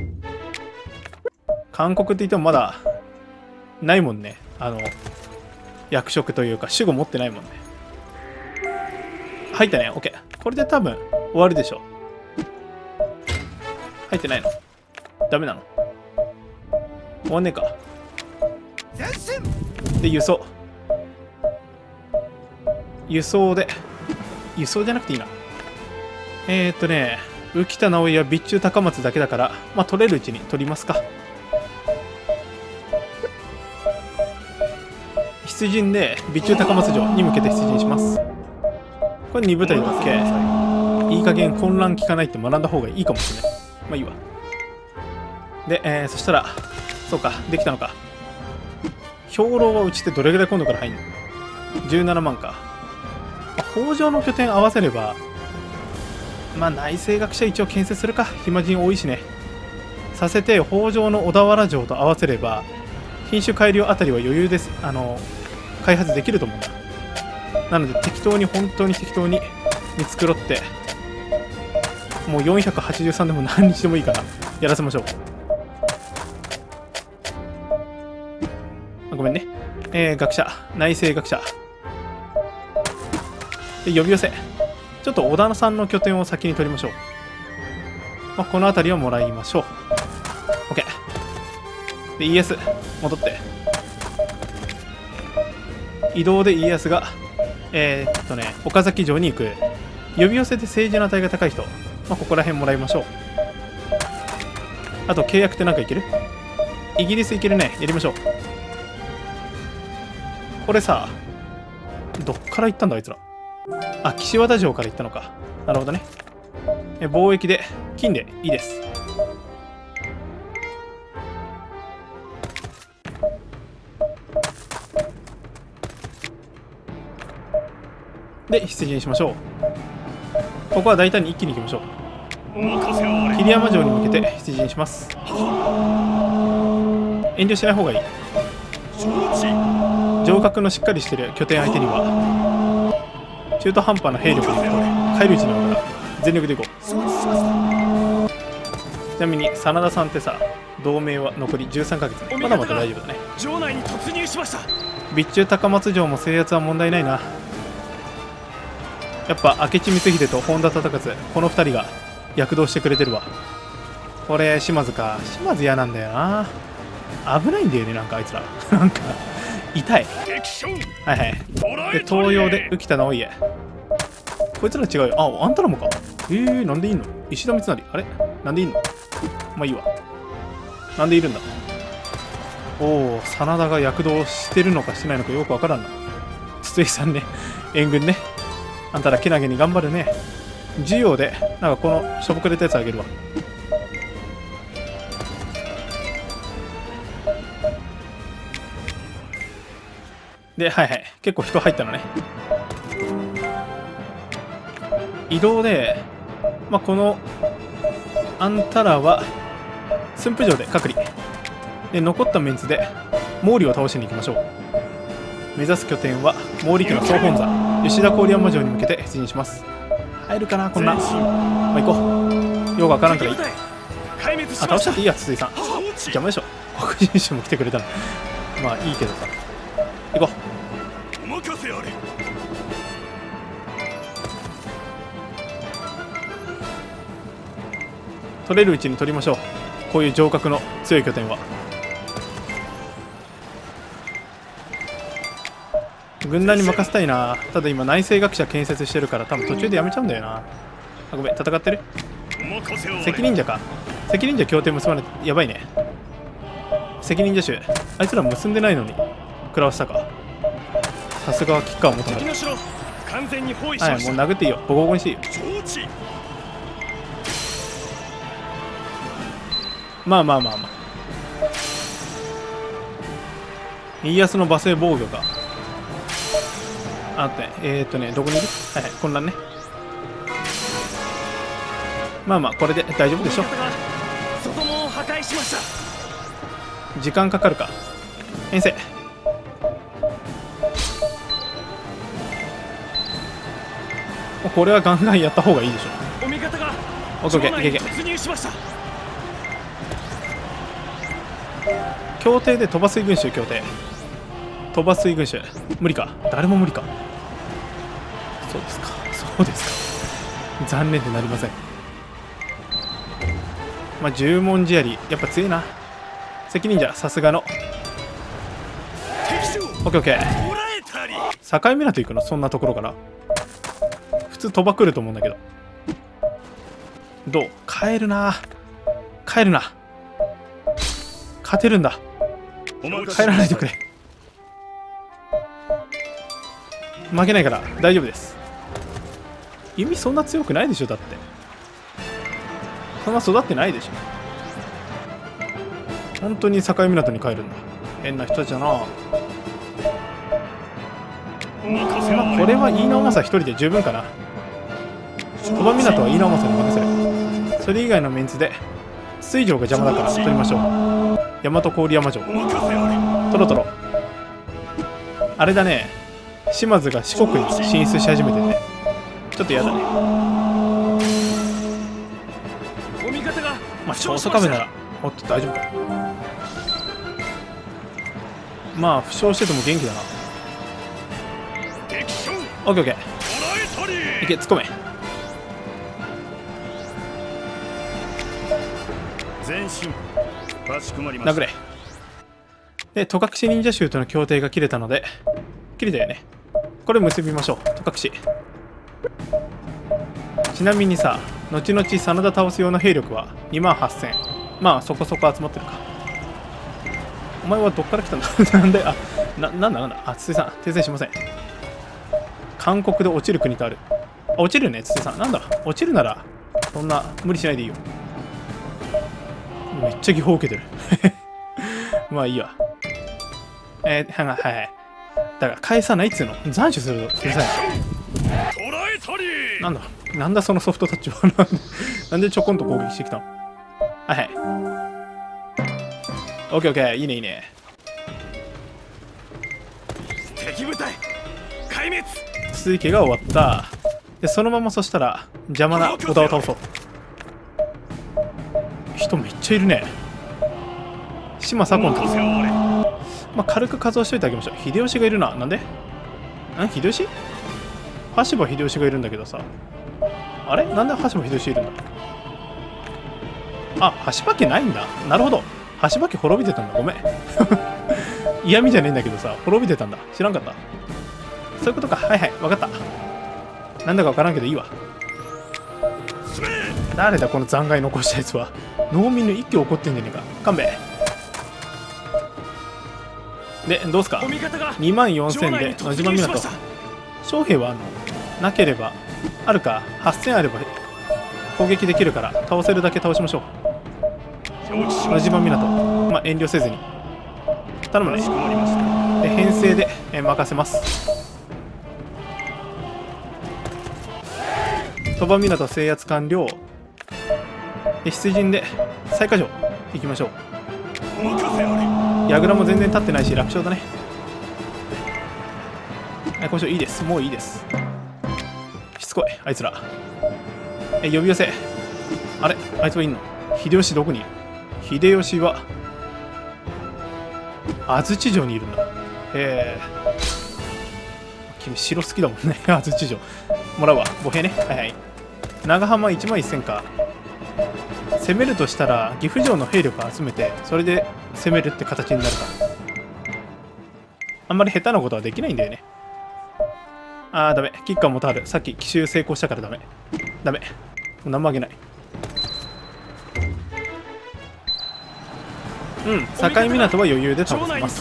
韓国って言ってもまだないもんね。役職というか守護持ってないもんね。入ったね。オッケー。これで多分終わるでしょ。入ってないの？ダメなの？終わんねえか。で輸送で輸送じゃなくていいな。浮田直家や備中高松だけだから、まあ取れるうちに取りますか。出陣で備中高松城に向けて出陣します。これ2部隊だっけ。いい加減混乱効かないって学んだ方がいいかもしれない。まあいいわ。で、そしたらそうか、できたのか。兵糧はうちってどれぐらい今度から入んの？ 17 万か。北条の拠点合わせれば、まあ内政学者一応建設するか。暇人多いしね。させて北条の小田原城と合わせれば品種改良あたりは余裕です。開発できると思うんだ。なので適当に、本当に適当に見繕って、もう483でも何日でもいいからやらせましょう。ごめんね。学者、内政学者で呼び寄せ。ちょっと織田さんの拠点を先に取りましょう。まあ、この辺りをもらいましょう。 OK で家康戻って、移動で家康が岡崎城に行く。呼び寄せで政治の値が高い人、まあ、ここら辺もらいましょう。あと契約ってなんかいける？イギリスいけるね。やりましょう。これさ、どっから行ったんだあいつら。あ、岸和田城から行ったのか。なるほどね。貿易で金でいいです。で出陣しましょう。ここは大胆に一気に行きましょう。桐山城に向けて出陣します。遠慮しない方がいい。城郭のしっかりしてる拠点相手には中途半端な兵力で帰り討ちになるから全力でいこう。 なみに真田さんってさ、同盟は残り13ヶ月。まだまだ大丈夫だね。 城内に突入しました。 備中高松城も制圧は問題ないな。やっぱ明智光秀と本田忠勝、この2人が躍動してくれてるわ。これ島津か。島津嫌なんだよな。危ないんだよね、なんかあいつら。なんか痛い。はいはい。で東洋で浮田直家、こいつら違うよ。あ、あんたらもか。なんでいんの。石田三成、あれなんでいんの。まあいいわ。なんでいるんだ。おお、真田が躍動してるのかしてないのかよくわからんな。筒井さんね、援軍ね。あんたらけなげに頑張るね。授業でなんかこのしょぼくれたやつあげるわ。で、はいはい、結構人入ったのね。移動で、まあ、このあんたらは駿府城で隔離で、残ったメンツで毛利を倒しに行きましょう。目指す拠点は毛利家の総本山吉田郡山城に向けて出陣します。入るかなこんな。まあ行こう。よくわからんからいい。あ、倒しちゃっていいや、筒井さん。邪魔でしょ。黒人衆も来てくれたの。まあいいけどさ、行こう。取れるうちに取りましょう。こういう城郭の強い拠点は。軍団に任せたいな。ただ今内政学者建設してるから多分途中でやめちゃうんだよな。あ、ごめん、戦ってる。責任者か。責任者協定結ばれてやばいね。責任者衆、あいつら結んでないのに食らわしたか。さすがは吉川元成。はい、もう殴っていいよ。ボコボコにしていいよ。まあまあまあまあ、家康の罵声防御があってどこにいる。はいはい、混乱ね。まあまあこれで大丈夫でしょ。時間かかるか。遠征。これはガンガンやった方がいいでしょ。オッケーオッケー、いけいけ。協定で鳥羽水軍衆協定。鳥羽水軍衆無理か。誰も無理か。そうですか、そうですか。残念でなりません。まあ十文字槍やっぱ強いな。責任者さすがの。オッケーオッケー。境港行くの、そんなところから。普通鳥羽来ると思うんだけど。どう。帰るな、帰るな。勝てるんだ。帰らないでくれ。負けないから大丈夫です。弓そんな強くないでしょ。だってそんな育ってないでしょ。本当に境港に帰るんだ。変な人たちだな。まあこれは飯直政一人で十分かな。鳥羽港は飯直政に任せる。それ以外のメンツで水城が邪魔だから取りましょう。大和郡山城トロトロ。あれだね、島津が四国に進出し始めてね、ちょっと嫌だね。まあ長宗我部ならおっと大丈夫か。まあ負傷してても元気だな。オッケーオッケー、いけ、突っ込め。殴れ。で戸隠忍者衆との協定が切れたので、切れたよね。これ結びましょう。戸隠。ちなみにさ、後々真田倒すような兵力は28000。まあそこそこ集まってるか。お前はどっから来たんだ。なんで、あ、なんだあ、筒井さん訂正しません。韓国で落ちる国とある。あ、落ちるね筒井さん。なんだ、落ちるならそんな無理しないでいいよ。めっちゃ技法受けてる。まあいいわ。はいはい。だから返さないっつうの。斬首するとうるさい。なんだそのソフトタッチは。なんでちょこんと攻撃してきたの。はいはい。オッケーオッケー、いいねいいね。敵部隊壊滅。続きが終わった。でそのままそしたら邪魔な織田を倒そう。 人めっちゃいるね。島左近とか、まあ、軽く数をしといてあげましょう。秀吉がいるな。なんで秀吉、羽柴秀吉がいるんだけどさ。あれなんで羽柴秀吉いるんだ。あ、羽柴家ないんだ。なるほど。羽柴家滅びてたんだ。ごめん。嫌味じゃねえんだけどさ、滅びてたんだ。知らんかった。そういうことか。はいはい、分かった。なんだか分からんけどいいわ。誰だこの残骸残したやつは。農民の一挙起こってんじゃねえか。勘弁。で、どうすか。2万4000で野島港。将兵はなければ、あるか、8000あれば攻撃できるから倒せるだけ倒しましょう。野島港、まあ、遠慮せずに頼むね。で、編成で任せます。鳥羽港制圧完了。で、出陣で雑賀城行きましょう。櫓も全然立ってないし楽勝だね。今週いいです。もういいです。しつこいあいつら。呼び寄せ。あれあいつはいんの。秀吉どこにいる。秀吉は安土城にいるんだ。君城好きだもんね。安土城もらうわ。歩兵ね。はいはい。長浜1万1000か。攻めるとしたら岐阜城の兵力を集めてそれで攻めるって形になるか。あんまり下手なことはできないんだよね。あーダメ。キッカーもある。さっき奇襲成功したからダメ。ダメ。もう何もあげない。うん、境港は余裕で倒せます。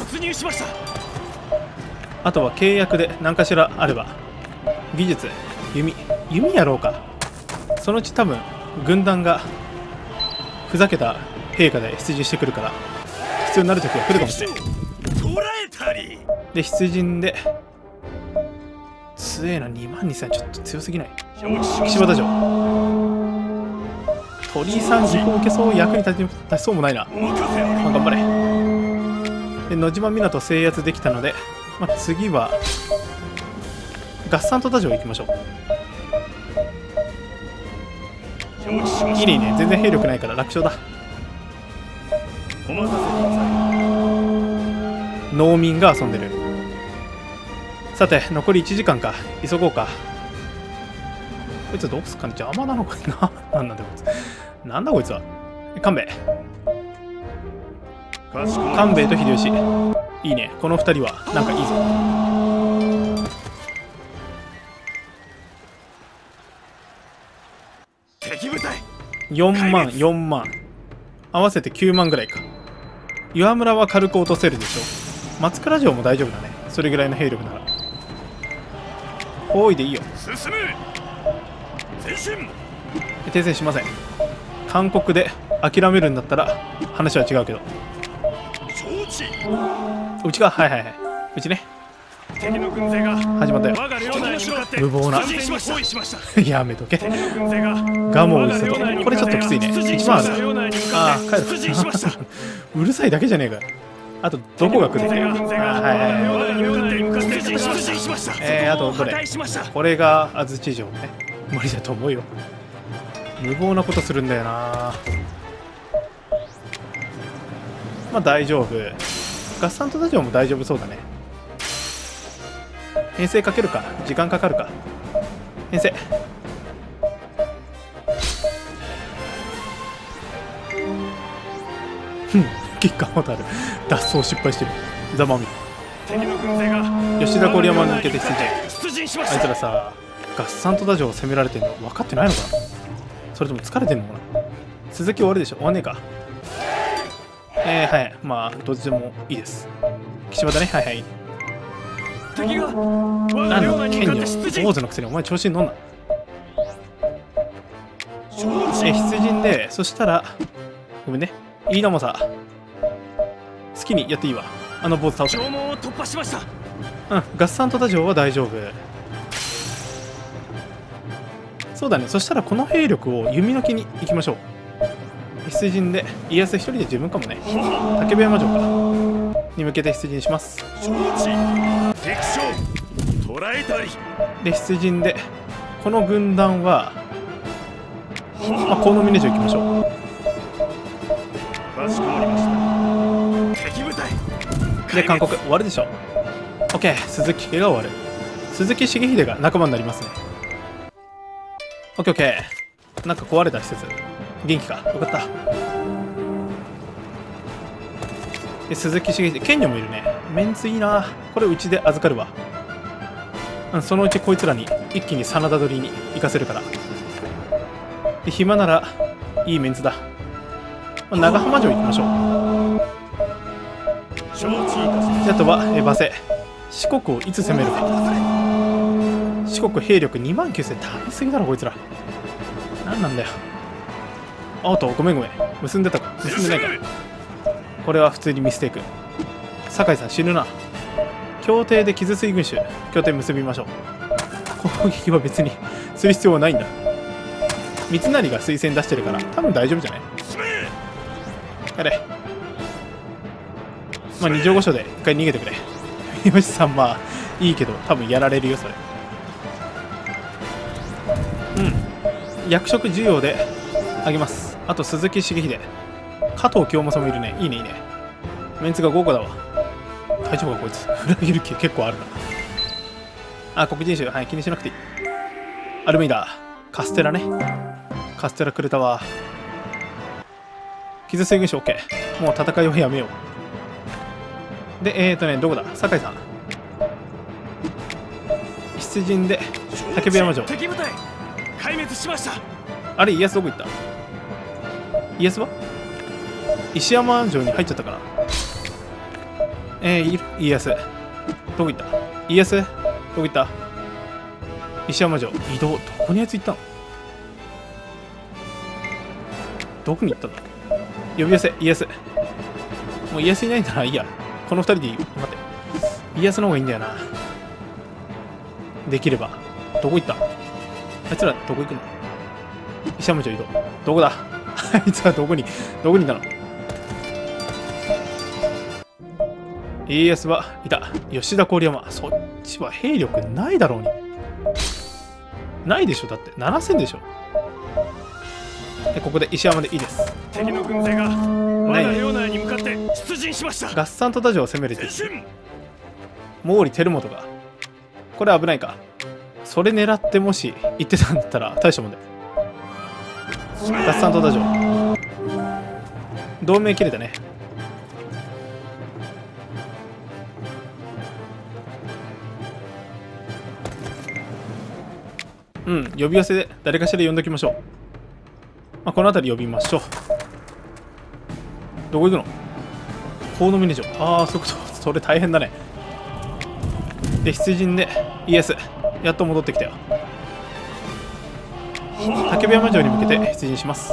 あとは契約で何かしらあれば。技術、弓やろうか。そのうち多分軍団がふざけた陛下で出陣してくるから必要になる時は来るかもしれない。で、出陣で強えな。2万2000ちょっと強すぎない。岸和田城鳥居さん、時報受けそう。役に立ちそうもないな。まあ、頑張れ。で、野島港制圧できたので、まあ、次は合算戸田城行きましょう。いいね。全然兵力ないから楽勝だ。農民が遊んでる。さて残り1時間か。急ごうか。こいつどうすっかね。邪魔なのかな。なんなんだこいつ。なんだこいつは。官兵衛と秀吉いいね。この2人はなんかいいぞ。4万合わせて9万ぐらいか。岩村は軽く落とせるでしょ。松倉城も大丈夫だね。それぐらいの兵力なら。多いでいいよ。停戦しません。韓国で諦めるんだったら話は違うけど。うちか。はいはいはい。うちね。始まったよ。無謀な。やめとけ。蒲生一里。これちょっときついね。1万ある。ああ、帰る。うるさいだけじゃねえか。あとどこが来る。はいはい。あとどれ。これが安土城ね。無理だと思うよ。無謀なことするんだよな。まあ大丈夫。合算戸田城も大丈夫そうだね。編成かけるか。時間かかるか。編成。キッカーまたある。脱走失敗してる。ざまみ。吉田郡山に向けて出陣。あいつらさ、合算戸田城を攻められてるの分かってないのかな。それとも疲れてんのかな。続き終わるでしょ。終わんねえか。はい。まあどっちでもいいです。岸和田ね。はいはい。何の剣女坊主のくせにお前調子に乗んな。出陣で、そしたらごめんね。いいのもさ好きにやっていいわ。あの坊主倒せ。うん、合算戸田城は大丈夫。そうだね。そしたらこの兵力を弓の木に行きましょう。出陣で家康一人で十分かもね。竹部山城かに向けて出陣します。で、出陣でこの軍団は、まあ、河野峰城行きましょう。 かしこまりました。敵部隊で韓国終わるでしょ。 OK、 鈴木家が終わる。鈴木重秀が仲間になりますね。 OKOK、 なんか壊れた施設元気か、よかった。で鈴木重秀、賢女もいるね。メンツいいな。これうちで預かるわ。そのうちこいつらに一気に真田取りに行かせるから。で暇ならいいメンツだ。長浜城行きましょう。 承知いたしましあとは馬瀬、四国をいつ攻めるか。四国兵力2万9000、食べ過ぎだろこいつら。何なんだよ。あとごめんごめん、結んでたか、結んでないか。これは普通にミステイク。酒井さん死ぬな。協定で傷水軍種、協定結びましょう。攻撃は別にする必要はないんだ。三成が推薦出してるから多分大丈夫じゃない。あれ、まあ二条五所で一回逃げてくれ。三好さんまあいいけど多分やられるよそれ。役職需要であげます。あと鈴木重秀、加藤清正もいるね。いいねいいね。メンツが豪華だわ。大丈夫かこいつ。裏切る気結構あるな。あ、黒人種、はい、気にしなくていい。アルメイダ、カステラね。カステラくれたわ。傷水軍種 OK。もう戦いはやめよう。でどこだ、酒井さん。出陣で竹部山城。 敵部隊壊滅しました。 あれ、家康どこ行った。家康は石山城に入っちゃったかな。いる家康どこ行った。家康どこ行った。石山城移動。どこにあいつ行ったの。どこに行ったんだ。呼び寄せ家康。もう家康いないんだな。いいや、この2人でいい。待って、家康の方がいいんだよな。できれば。どこ行った。あいつらどこ行くの。石山城移動。どこだあいつはどこにいたの。家康はいた。吉田郡山。そっちは兵力ないだろうに。ないでしょ。だって7000でしょ。でここで石山でいいです。 敵の軍勢が我が領内に向かって出陣しました。 合算戸田城を攻める敵。毛利輝元が。これ危ないか。それ狙ってもし行ってたんだったら大したもんだよ。合算戸田城同盟切れたね。呼び寄せで誰かしら呼んどきましょう。まあ、この辺り呼びましょう。どこ行くの。河野峰城。ああ、そういうこと。それ大変だね。で出陣でイエスやっと戻ってきたよ。竹部山城に向けて出陣します。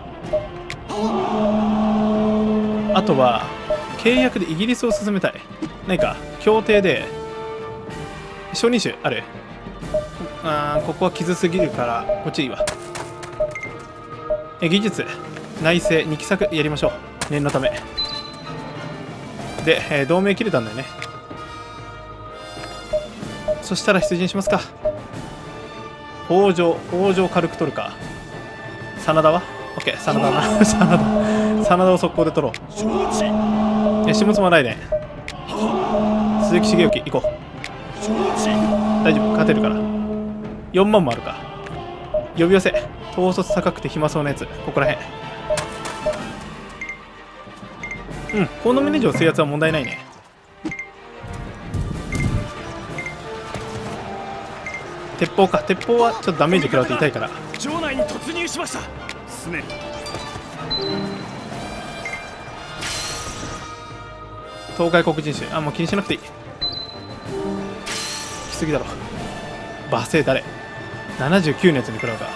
あとは契約でイギリスを進めたい。何か協定で承認種ある。ここは傷すぎるからこっちいいわ。技術内政2期作やりましょう。念のためで、同盟切れたんだよね。そしたら出陣しますか。北条軽く取るか。真田は OK。 真田だな真田を速攻で取ろう。下妻来年鈴木茂之行こう。大丈夫、勝てるから。4万もあるか。呼び寄せ統率高くて暇そうなやつ、ここらへん。河野峰城制圧は問題ないね。鉄砲か。鉄砲はちょっとダメージ食らうと痛いから。 城内に突入しました。進め。 東海黒人種、もう気にしなくていい。きすぎだろ。馬生誰79のやつに食らうか。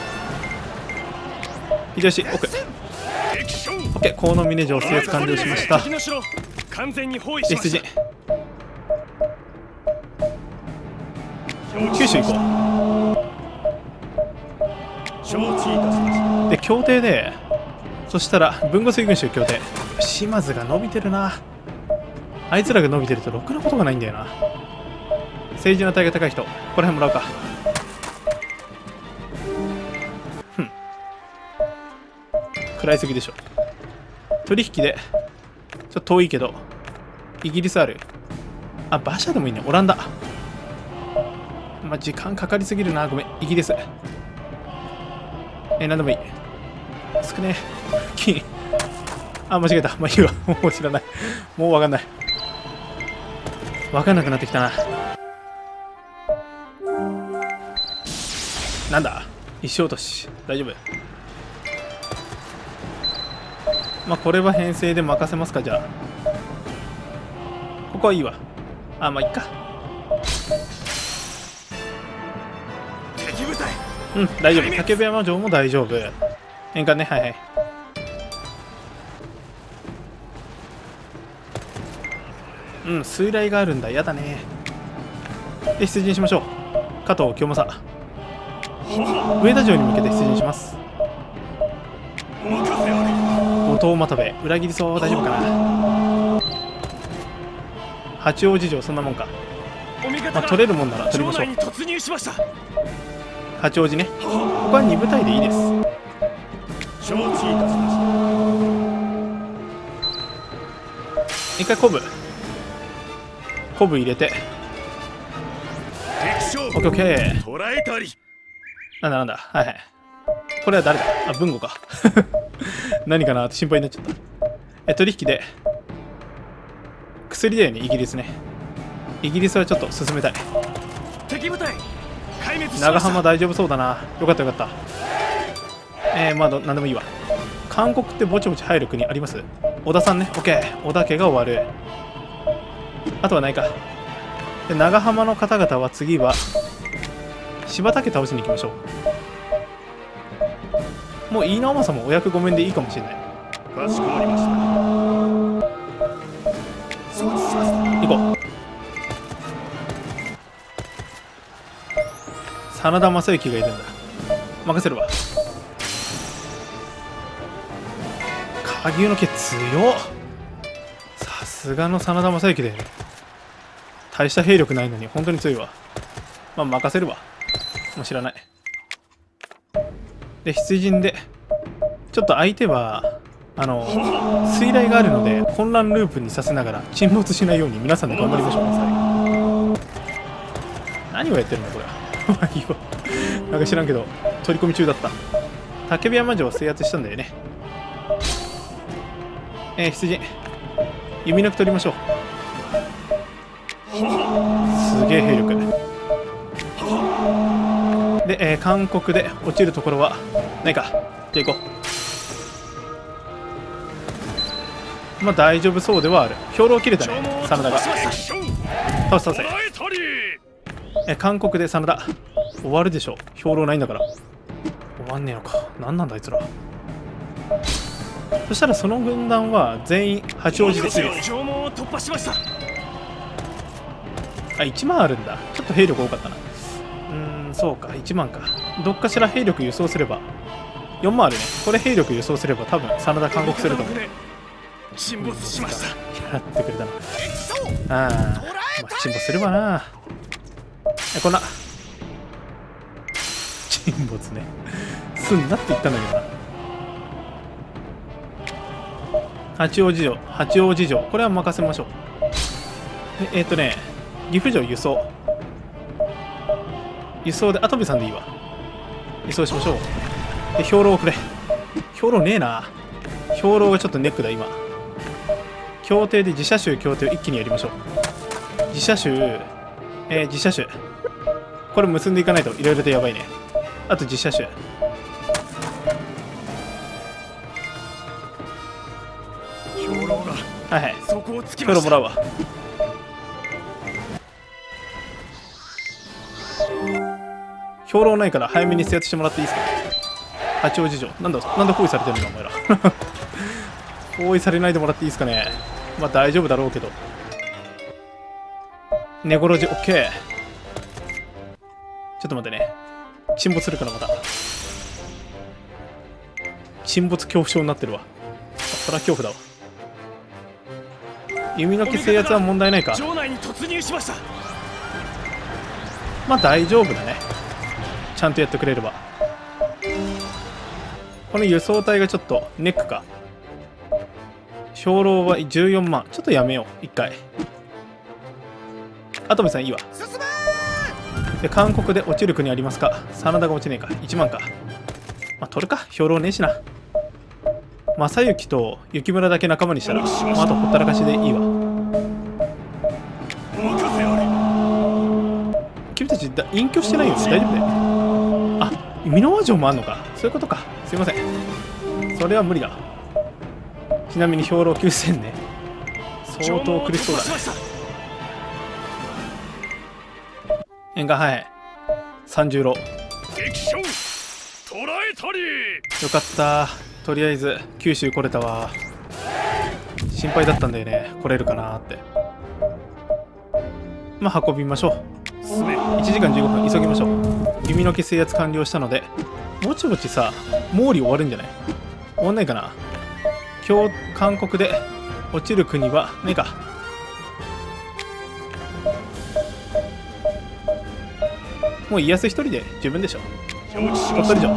秀吉奥。OK。河野峰城制圧完了しました。出陣。九州行こう。で協定で、そしたら豊後水軍衆協定。島津が伸びてるな。あいつらが伸びてるとろくなことがないんだよな。政治の値が高い人、ここら辺もらうか。食らいすぎでしょ。 取引でちょっと遠いけどイギリスある。あ、馬車でもいいね。オランダ。まあ、時間かかりすぎるな。ごめん。イギリス。なんでもいい。少ねえ。金。あ、間違えた。まあいいわ。もう知らない。もうわかんない。わかんなくなってきたな。なんだ、石落とし。大丈夫。まあこれは編成で任せますか。じゃあここはいいわ。あ、まあいっか。 敵部隊。 うん、大丈夫。竹部山城も大丈夫。円環ね。はいはい。うん、水雷があるんだ。やだね。で、出陣しましょう。加藤清正。上田城に向けて出陣します。後藤又兵衛。裏切りそう。大丈夫かな。八王子城、そんなもんか。まあ、取れるもんなら取りましょう。八王子ね。ここは2部隊でいいです。 承知いたしまし一回鼓舞入れて。 た。 オッケーオッケー。 捕らえたり。 なんだなんだ。はいはい。これは誰だ。あ、文吾か。何かなって心配になっちゃった。取引で薬だよね。イギリスね。イギリスはちょっと進めたい。 敵部隊壊滅しました。 長浜大丈夫そうだな。よかったよかった。まあ何でもいいわ。韓国ってぼちぼち入る国あります？織田さんね。オッケー。織田家が終わる。あとはないか。で、長浜の方々は次は柴田家倒しに行きましょう。もう飯直政もお役御免でいいかもしれない。 かしこまりました。 行こう。真田昌幸がいるんだ。任せるわ。下牛の毛強っ。さすがの真田昌幸だよね。大した兵力ないのに本当に強いわ。まあ任せるわ。もう知らない。で、出陣でちょっと相手は水雷があるので混乱ループにさせながら沈没しないように皆さんで頑張りましょうね。何をやってるのこれは。まあいいわ。なんか知らんけど取り込み中だった。竹部山城を制圧したんだよね。出陣弓抜き取りましょう。すげえ兵力で、韓国で落ちるところはないか。じゃあ行こう。まあ大丈夫そうではある。兵糧切れたね。真田が倒せ。韓国で真田終わるでしょ。兵糧ないんだから。終わんねえのか。何なんだあいつら。そしたらその軍団は全員八王子でいいです。あ、1万あるんだ。ちょっと兵力多かったな。そうか、1万か。どっかしら兵力輸送すれば4万あるね。これ兵力輸送すれば多分真田監獄すると思う。 沈没しました。 やってくれたな。まあ沈没すればな。こんな沈没ね。すんなって言ったんだけどな。八王子城。これは任せましょう。岐阜城輸送で跡部さんでいいわ。輸送しましょう。で、兵糧をくれ。兵糧ねえな。兵糧がちょっとネックだ今。協定で自社州協定を一気にやりましょう。自社州これ結んでいかないといろいろとやばいね。あと自社州兵糧がはいはい。 そこをつき兵糧もらうわ。兵糧ないから早めに制圧してもらっていいですか。八王子城なんで包囲されてるのかお前ら。包囲されないでもらっていいですかね。まあ大丈夫だろうけど。根殺し OK。 ちょっと待ってね。沈没するからまた。沈没恐怖症になってるわ。そりゃ恐怖だわ。弓の木制圧は問題ないか。まあ大丈夫だね。ちゃんとやってくれれば。この輸送隊がちょっとネックか。 兵糧は14万。ちょっとやめよう、一回。アトムさんいいわ。で、韓国で落ちる国ありますか？真田が落ちねえか。1万か。まあ、取るか。兵糧ねえしな。正幸と雪村だけ仲間にしたら、まあ、あとほったらかしでいいわ。君たち隠居してないよね。大丈夫だよ。あ、箕輪城もあんのか。そういうことか。すいません。それは無理だ。ちなみに兵糧9000ね。相当苦しそうだね。円がはい。30ロ。よかった。とりあえず九州来れたわ。心配だったんだよね。来れるかなって。まあ運びましょう。1時間15分急ぎましょう。弓の毛制圧完了したので、ぼちぼちさ、毛利終わるんじゃない？終わんないかな。今日韓国で落ちる国はねえか。もう家康一人で十分でしょ。鳥取城。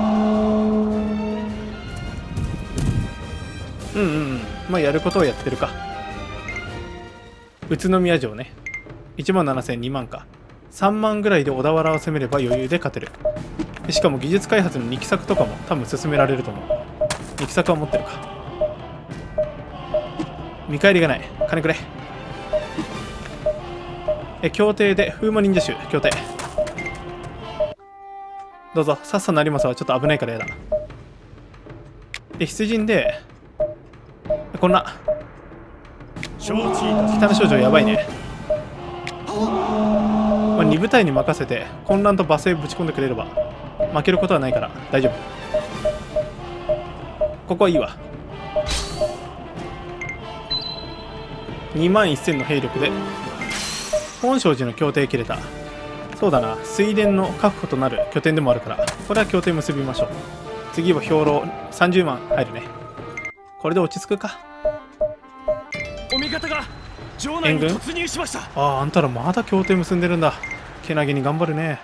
まあやることをやってるか。宇都宮城ね。1万7000、2万か。3万ぐらいで小田原を攻めれば余裕で勝てる。しかも技術開発の2期作とかも多分進められると思う。2期作は持ってるか。見返りがない。金くれ。協定で風魔忍者衆協定。どうぞ。さっさなりますはちょっと危ないからやだ。で、出陣でこんな北の少女やばいね。まあ、2部隊に任せて混乱と罵声ぶち込んでくれれば負けることはないから大丈夫。ここはいいわ。2万1000の兵力で本證寺の協定切れた。そうだな、水田の確保となる拠点でもあるから、これは協定結びましょう。次は兵糧30万入るね。これで落ち着くか。 お味方が城内に突入しました。 あんたらまだ協定結んでるんだ。けなげに頑張るね。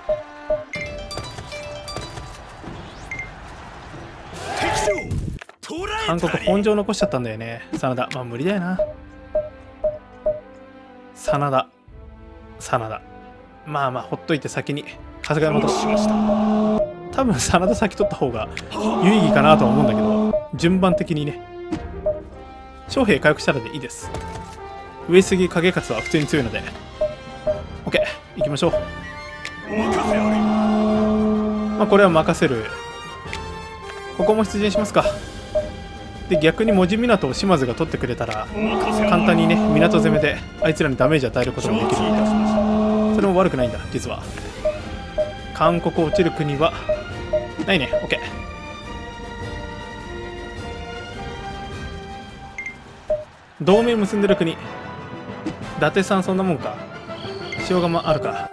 韓国本城残しちゃったんだよね。真田。まあ無理だよな。真田。まあまあほっといて先に春日山としました。多分真田先取った方が有意義かなとは思うんだけど、順番的にね。将兵回復したらでいいです。上杉景勝は普通に強いので OK 行きましょう。まあこれは任せる。ここも出陣しますか。で逆に門司港を島津が取ってくれたら簡単にね港攻めであいつらにダメージ与えることもできるので、それも悪くないんだ実は。韓国落ちる国はないね。 OK。 同盟結んでる国伊達さんそんなもんか。塩釜あるか。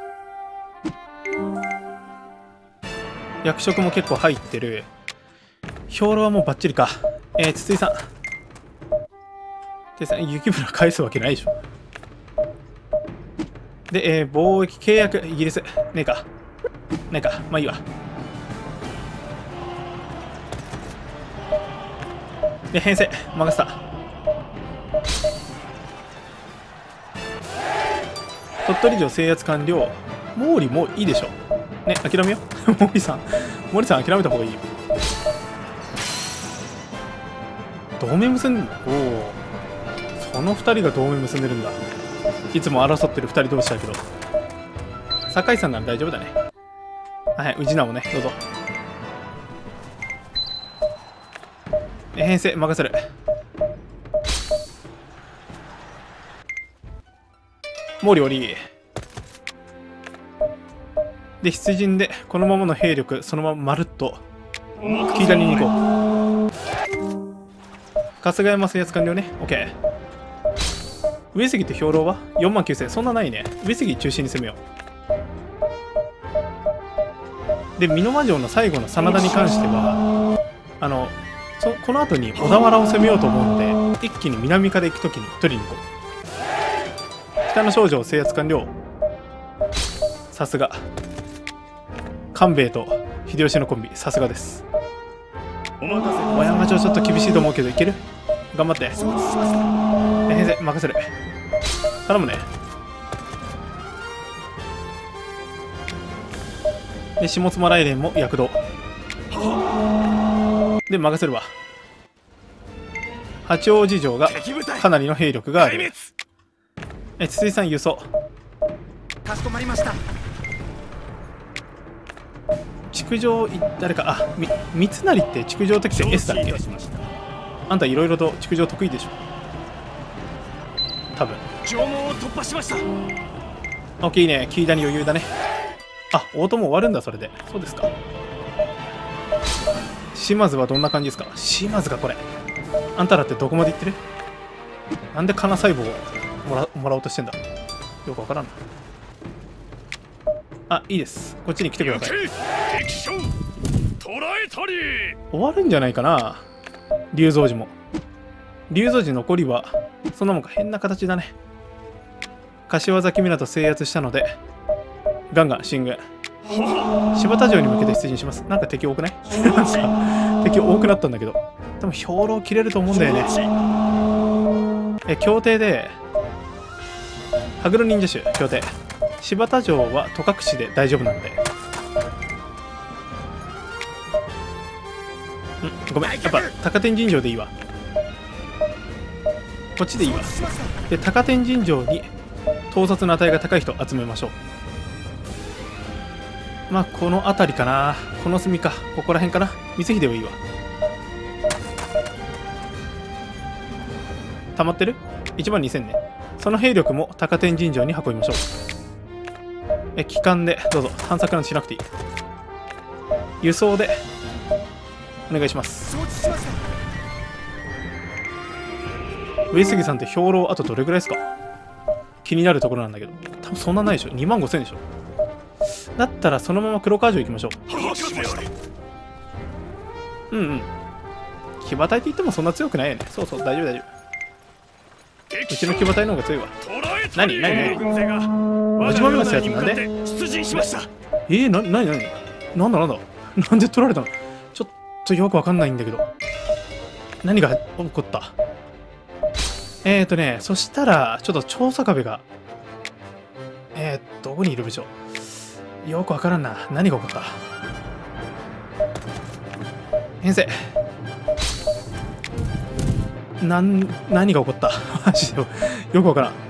役職も結構入ってる。兵糧はもうバッチリか。筒井さん雪村返すわけないでしょ。で、貿易契約イギリスねえかまあいいわ。で編成任せた。鳥取城制圧完了。毛利もういいでしょね。諦めよ森さん諦めた方がいいよ。同盟結んでる。おお、その2人が同盟結んでるんだ。いつも争ってる2人同士だけど酒井さんなら大丈夫だね。はい、宇治直ね、どうぞ。編成任せる。毛利折で出陣でこのままの兵力そのまままるっと切り谷に行こう。春日山制圧完了ね。 OK。 上杉って兵糧は4万9000。そんなないね。上杉中心に攻めよう。で箕輪城の最後の真田に関してはこの後に小田原を攻めようと思うので、一気に南から行く時に取りに行こう。北の少女を制圧完了。さすが官兵衛と秀吉のコンビ、さすがです。小山城ちょっと厳しいと思うけどいける。 頑張って。編成任せる。頼むね。で下妻雷電も躍動で任せるわ。八王子城がかなりの兵力がある。筒井さん輸送。 かしこまりました。 築城誰か、三成って築城適性 S だっけ。あんたいろいろと築城得意でしょ多分。 城門を突破しました。 大きいね。キーダに余裕だね。あ、オートも終わるんだ。それでそうですか。島津はどんな感じですか。島津がこれ、あんたらってどこまで行ってる。なんでカナ細胞をもらおうとしてんだ。よくわからんな。あ、いいです。こっちに来てください。終わるんじゃないかな。龍造寺も。龍造寺残りはそんなもんか。変な形だね。柏崎港制圧したのでガンガン進軍。柴田城に向けて出陣します。なんか敵多くないなんか敵多くなったんだけど、でも兵糧切れると思うんだよね。協定で羽黒忍者衆協定。柴田城は戸隠で大丈夫なので。ごめん、やっぱ高天神城でいいわ。こっちでいいわ。で高天神城に統率の値が高い人集めましょう。まあこの辺りかな。この隅か、ここら辺かな。光秀はいいわ。溜まってる ?12000 ね。その兵力も高天神城に運びましょう。機関でどうぞ。探索なんてしなくていい。輸送でお願いします。上杉さんって兵糧あとどれぐらいですか。気になるところなんだけど、多分そんなないでしょ。25000でしょ。だったらそのまま黒川城行きましょう。うんうん。騎馬隊って言ってもそんな強くないよね。そうそう、大丈夫大丈夫。うちの騎馬隊の方が強いわ。何持ち豆のやつなんで。なんで取られたの。ちょっとよくわかんないんだけど、何が起こった。そしたらちょっと調査壁がどこにいる部長、よくわからんな。何が起こった。編成何が起こったマジでよくわからん。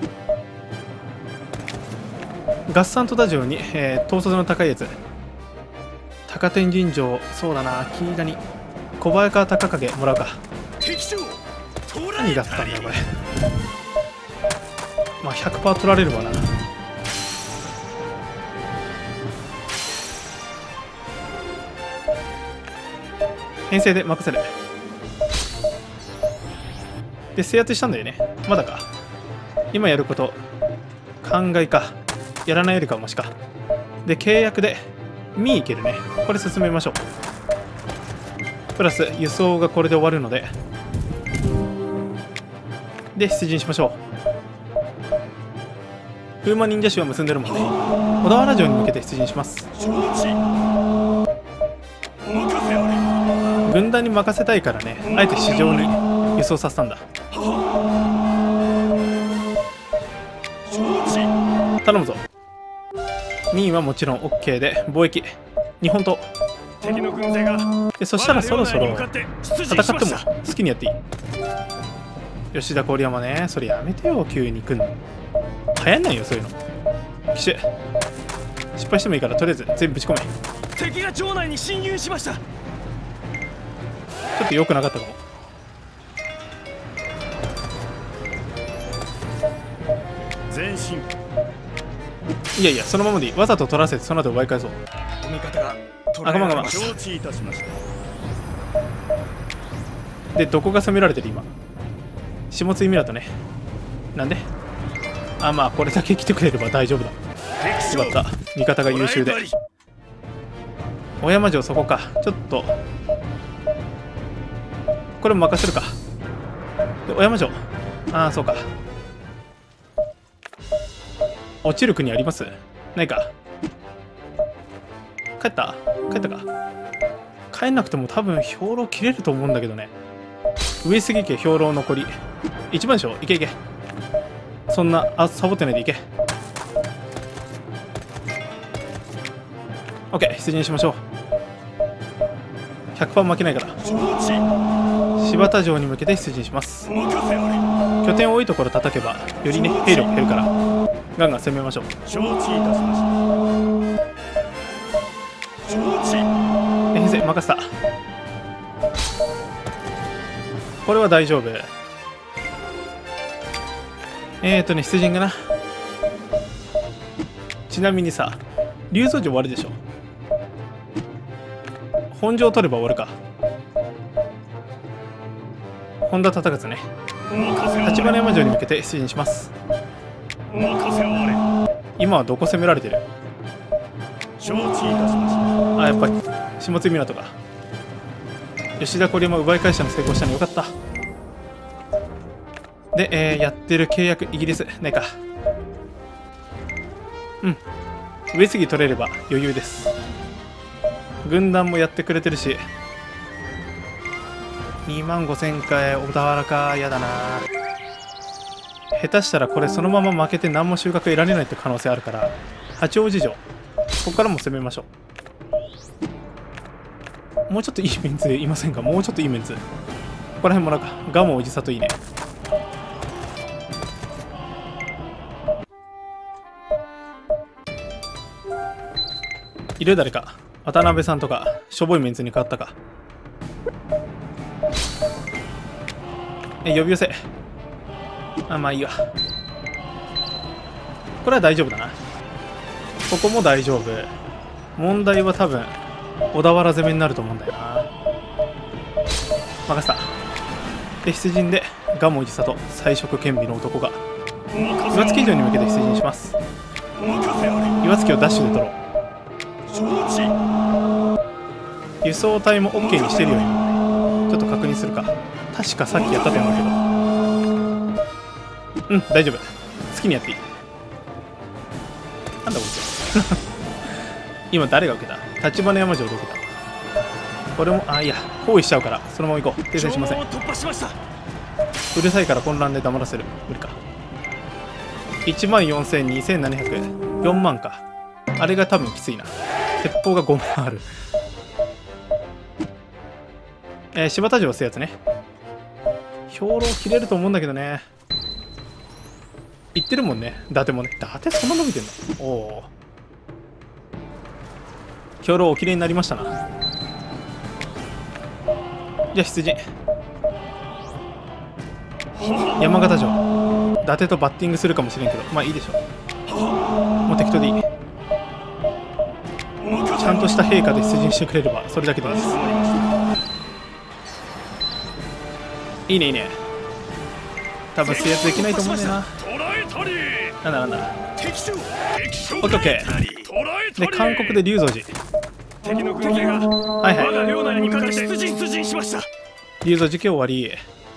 合算戸田城に、統率の高いやつ。高天神城、そうだな。木谷小早川隆景もらうか。何だったんだよこれ。まあ 100% 取られるわな。編成で任せる。で制圧したんだよね。まだか。今やること考えか。やらないよりかはマシか。で契約で見いけるね。これ進めましょう。プラス輸送がこれで終わるので、で出陣しましょう。風魔忍者衆は結んでるもんね。小田原城に向けて出陣します。軍団に任せたいからね、あえて市場に輸送させたんだ。頼むぞ。民意はもちろん OK で貿易日本と。でそしたらそろそろ戦っても好きにやっていい。吉田郡山ね。それやめてよ、急に来んの。流行んないよそういうの。奇襲失敗してもいいからとりあえず全部ぶち込め。 敵が城内に侵入しました。 ちょっと良くなかったかも。 前進。 いやいや、そのままでいい。わざと取らせてその後奪い返そう。あ、我慢。 承知いたしました。 でどこが攻められてる今。下津港ね。なんで。あ、まあこれだけ来てくれれば大丈夫だ。よかった。味方が優秀で。小山城そこか。ちょっとこれも任せるか。で小山城、ああそうか。落ちる国あります？ないか。帰ったか。帰んなくても多分兵糧切れると思うんだけどね。 上杉家兵糧残り1番でしょ。いけいけ。そんなサボってないでいけ。OK、出陣しましょう。100% 負けないから。柴田城に向けて出陣します。拠点多いところ叩けばよりね兵力減るからガンガン攻めましょう。 承知いたしました。承知。 先生任せた。これは大丈夫。出陣かな。ちなみにさ、龍造寺終わるでしょ。本城取れば終わるか。本田忠勝ね。橘山城に向けて出陣します。今はどこ攻められてる？ 承知いたしました。 あ、やっぱり下津港か。吉田郡山奪い返したの成功したのよかった。で、やってる契約イギリスないか。うん、上杉取れれば余裕です。軍団もやってくれてるし、25000回小田原か。やだな。下手したらこれそのまま負けて何も収穫得られないって可能性あるから、八王子城ここからも攻めましょう。もうちょっといいメンツいませんか？もうちょっといいメンツ。ここら辺もなんかガモおじさといいね。いる？誰か渡辺さんとかしょぼいメンツに変わったか。呼び寄せ。あ、まあいいわ。これは大丈夫だな。ここも大丈夫。問題は多分小田原攻めになると思うんだよな。任せた。で、出陣で蒲生一里才色兼備の男が岩槻城に向けて出陣します。岩槻をダッシュで取ろう。輸送隊も OK にしてるよ今。ちょっと確認するか。確かさっきやったと思うけど。うん、大丈夫。好きにやっていい。なんだこいつ今誰が受けた？橘山城で受けた。これも、あ、いいや、包囲しちゃうからそのまま行こう。停戦しません。うるさいから混乱で黙らせる。無理か。14000、2700、4万か。あれが多分きついな。鉄砲が5万ある。柴田城押すやつね。兵糧切れると思うんだけどね。言ってるもんね。伊達もね。伊達そんな伸びてんの？おお。兵糧おきれいになりましたな。じゃあ出陣。山形城。伊達とバッティングするかもしれんけど、まあいいでしょう。もう適当でいい。ちゃんとした陛下で出陣してくれればそれだけでいいです。いいねいいね。多分制圧できないと思うんだよな。なんだオッケー。で、韓国で龍造寺。はいはい。龍造寺家終わり。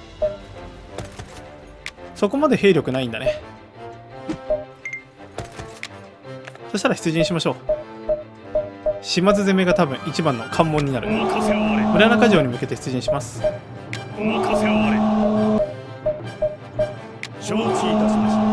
そこまで兵力ないんだね。そしたら出陣しましょう。島津攻めが多分一番の関門になる。村中城に向けて出陣します。 承知いたしました。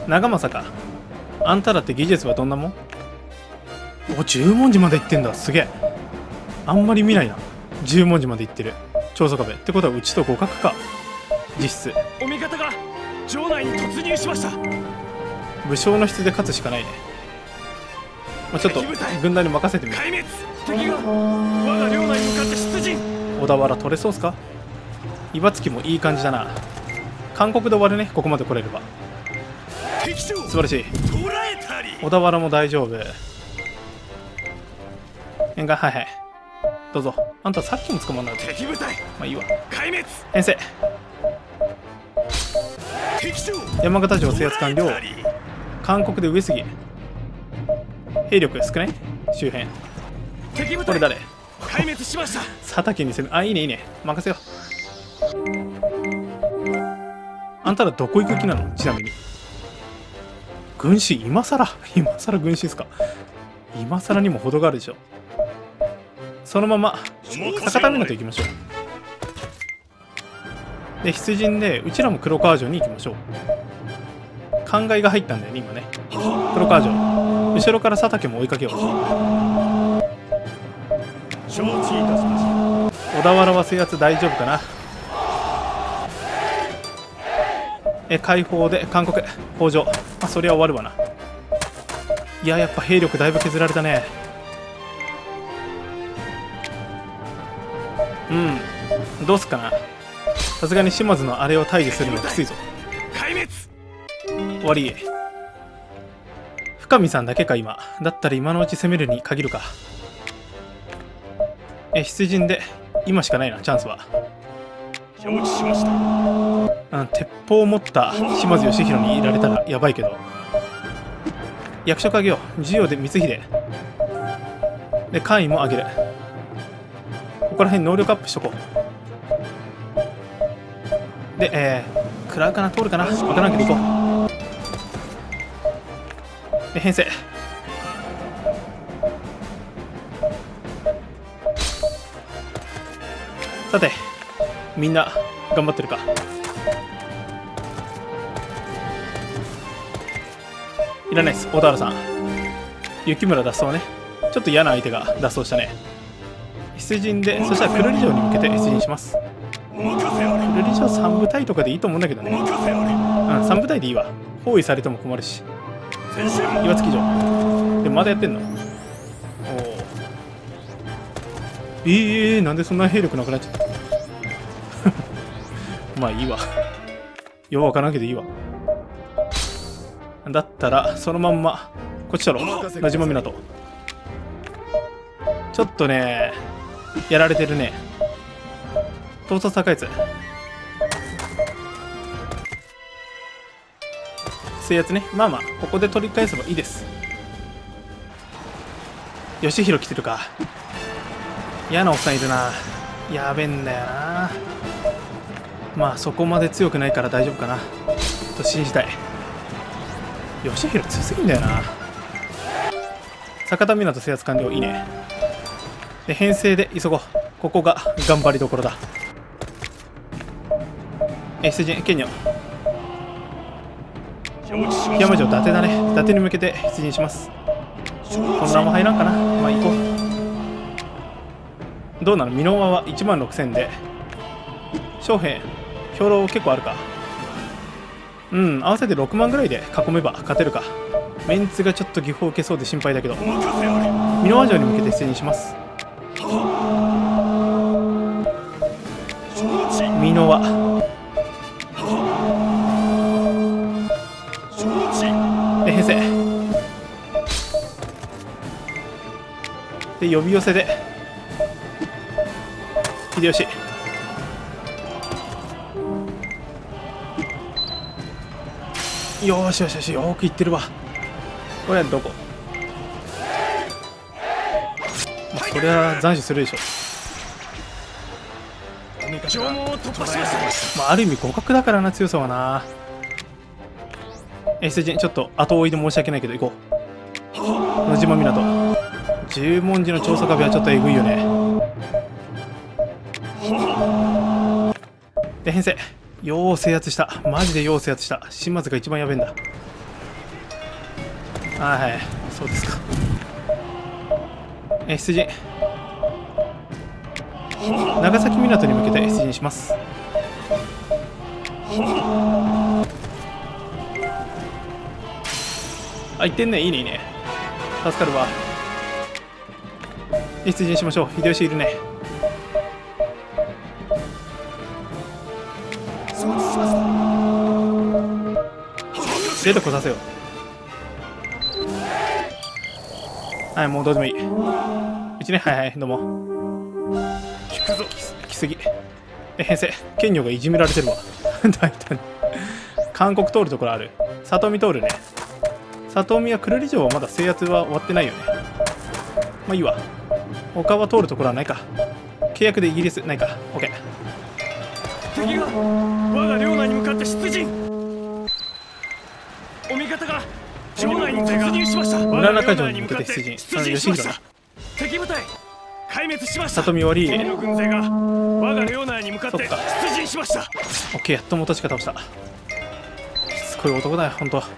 長政か。あんたらって技術はどんなもん？お、十文字まで行ってんだ。すげえ。あんまり見ないな。十文字まで行ってる長宗我部ってことはうちと互角か。実質お味方が城内に突入しました。 武将の質で勝つしかないね。まあ、ちょっと軍団に任せてみる。 敵が我が領内に向かって出陣。 小田原取れそうっすか？岩槻もいい感じだな。韓国で終わるね。ここまで来れれば素晴らしい。小田原も大丈夫。沿岸はいはいどうぞ。あんたさっきも捕まんなかった。まあいいわ。編成山形城制圧完了。韓国で上杉兵力少ない周辺。これ誰？佐竹に攻め。あ、いいねいいね。任せよう。あんたらどこ行く気なの？ちなみに軍師今更軍師ですか？今更にも程があるでしょ。 そのまま酒田港行きましょう。で出陣でうちらも黒川城に行きましょう。灌漑が入ったんだよね今ね。黒川城後ろから佐竹も追いかけよう。 承知いたしました。 小田原は制圧大丈夫かな。解放で韓国北条、そりゃ終わるわな。いややっぱ兵力だいぶ削られたね。どうすっかな。さすがに島津のあれを退治するのはきついぞ。 壊滅。 終わり。深見さんだけか今。だったら今のうち攻めるに限るか。出陣で今しかないなチャンスは。 承知しました。 鉄砲を持った島津義弘にいられたらやばいけど。役所影よ授与で光秀で官位も上げる。ここら辺能力アップしとこう。で食らうかな通るかな分からんけど行こう。で編成さてみんな頑張ってるか。いらないです小田原さん。雪村脱走ね。ちょっと嫌な相手が脱走したね。出陣でそしたら久留里城に向けて出陣します。久留里城3部隊とかでいいと思うんだけどね。3部隊でいいわ。包囲されても困るし。岩槻城でまだやってんの。なんでそんな兵力なくなっちゃったまあいいわ。ようわからんけどいいわ。だったらそのまんまこっちだろ。名島港ちょっとねやられてるね。統率高いやつ制圧ね。まあここで取り返せばいいです。義弘来てるか。嫌なおっさんいるな。やべえんだよな。そこまで強くないから大丈夫かなと信じたい。義弘強すぎんだよな。酒田港制圧完了。いいね。で編成で急ごう。ここが頑張りどころだ。出陣剣女檜山城伊達だね。伊達に向けて出陣します。混乱も入らんかな。行こう。どうなの。箕輪は1万6000で将兵兵糧結構あるか。合わせて6万ぐらいで囲めば勝てるか。メンツがちょっと技法を受けそうで心配だけど箕輪城に向けて出陣します。箕輪で編成で呼び寄せで秀吉よしよくいってるわ。これはどこ。そりゃ斬首するでしょ。 城門を突破しました。 ある意味互角だからな強さはな。出陣ちょっと後追いで申し訳ないけど行こう。野島港十文字の長宗我部はちょっとえぐいよね。で編成よう制圧した。マジでよう制圧した。島津が一番やべえんだ。はいそうですか。出陣長崎港に向けて出陣します。行ってんね。いいね助かるわ。出陣しましょう。秀吉いるね。出てこさせよう。もうどうでもいい。うちね。どうも。聞くぞ。来すぎ。編成剣女がいじめられてるわ大体韓国通るところある。里見通るね。里見は久留里城はまだ制圧は終わってないよね。いいわ。他は通るところはないか。契約でイギリスないか。 OK。 敵が我が領内に向かって出陣。お味方が城内に突入しました。 村中城に向けて出陣。義弘だ。 敵部隊壊滅しました。 里見終わり。 敵の軍勢が我が領内に向かってそっか出陣しました。 オッケー、やっと元しか倒した。しつこい男だよほんと。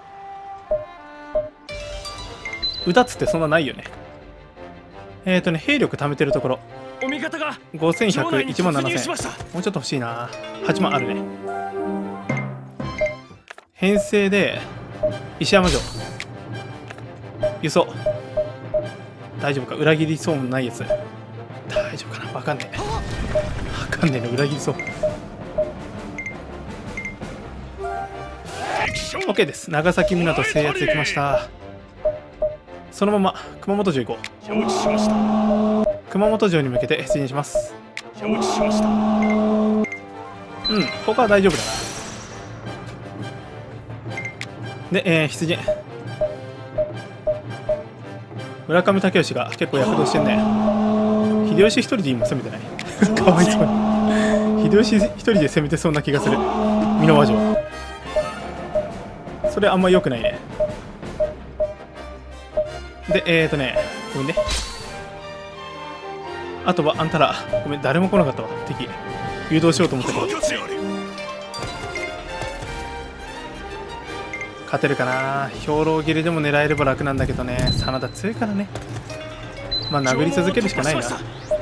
歌っつってそんなないよね。兵力貯めてるところお味方が 5100、 城内に 1万突入しま 7000。 した。 もうちょっと欲しいな。8万あるね。編成で石山城輸送大丈夫か。裏切りそうもないやつ大丈夫かな。わかんねえわかんねえの。裏切りそう。 OK です。長崎港制圧できました。そのまま熊本城行こう。 承知しました。 熊本城に向けて出陣します。 承知しました。 他は大丈夫だな。で、出陣。村上武義が結構躍動してんね。秀吉一人で今攻めてないかわいそうに。秀吉一人で攻めてそうな気がする。箕輪城それあんま良くないね。でごめんね。あとはあんたらごめん、誰も来なかったわ。敵誘導しようと思ったけど。勝てるかな。兵糧切れでも狙えれば楽なんだけどね。真田強いからね。まあ殴り続けるしかないな。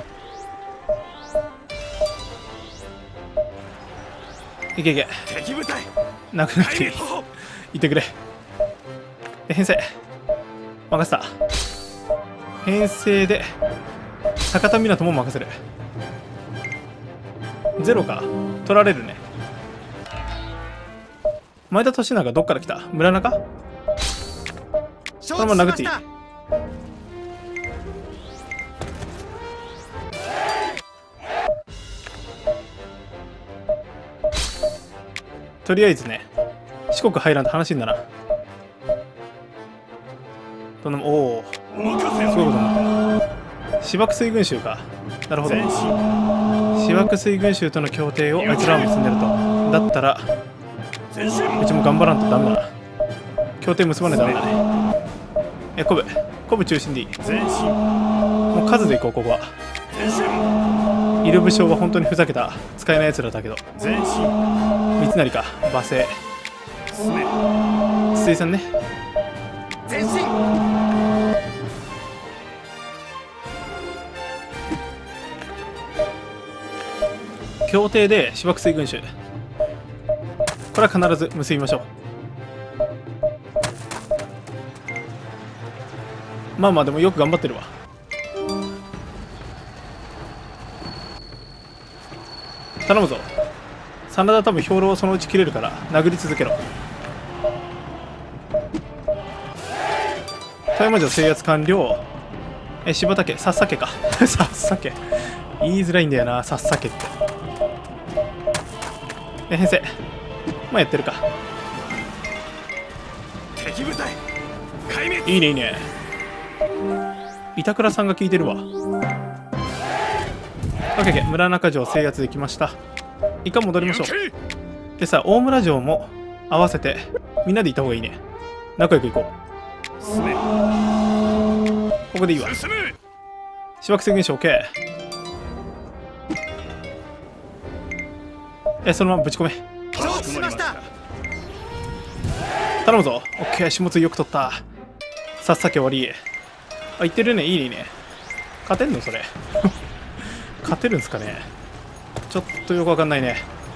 いけいけ。 敵部隊殴らなくていい。いてくれ。編成任せた。編成で酒田港も任せる。ゼロか取られるね。前田利長どっから来た。村中このまま殴っていい。とりあえずね四国入らんと話にならん。どんなもおおすごいことになってる。芝久水軍衆か。なるほど。芝久水軍衆との協定をあいつらは結んでると。だったらうちも頑張らんとダメだな。協定結ばねえとダメだね。コブ中心でいい。もう数でいこう。ここはイルブ将は本当にふざけた使えないやつらだけど。三成か馬声筒井さんね。協定で芝久水軍衆これは必ず結びましょう。まあまあでもよく頑張ってるわ。頼むぞ。真田多分兵糧はそのうち切れるから殴り続けろ。富山城制圧完了。柴田家さっさけかさっさけ言いづらいんだよな。さっさけって編成まあやってるか。 敵部隊壊滅。 いいねいいね。板倉さんが効いてるわ。OK、村中城制圧できました。一回戻りましょう。でさ、大村城も合わせてみんなで行った方がいいね。仲良く行こう。ここでいいわ。芝久水軍将 OK。そのままぶち込め。頼むぞ。 OK、下津よく取った。さっさけ終わり。あ、いってるね。いいね。勝てんのそれ勝てるんすかね。ちょっとよくわかんないね。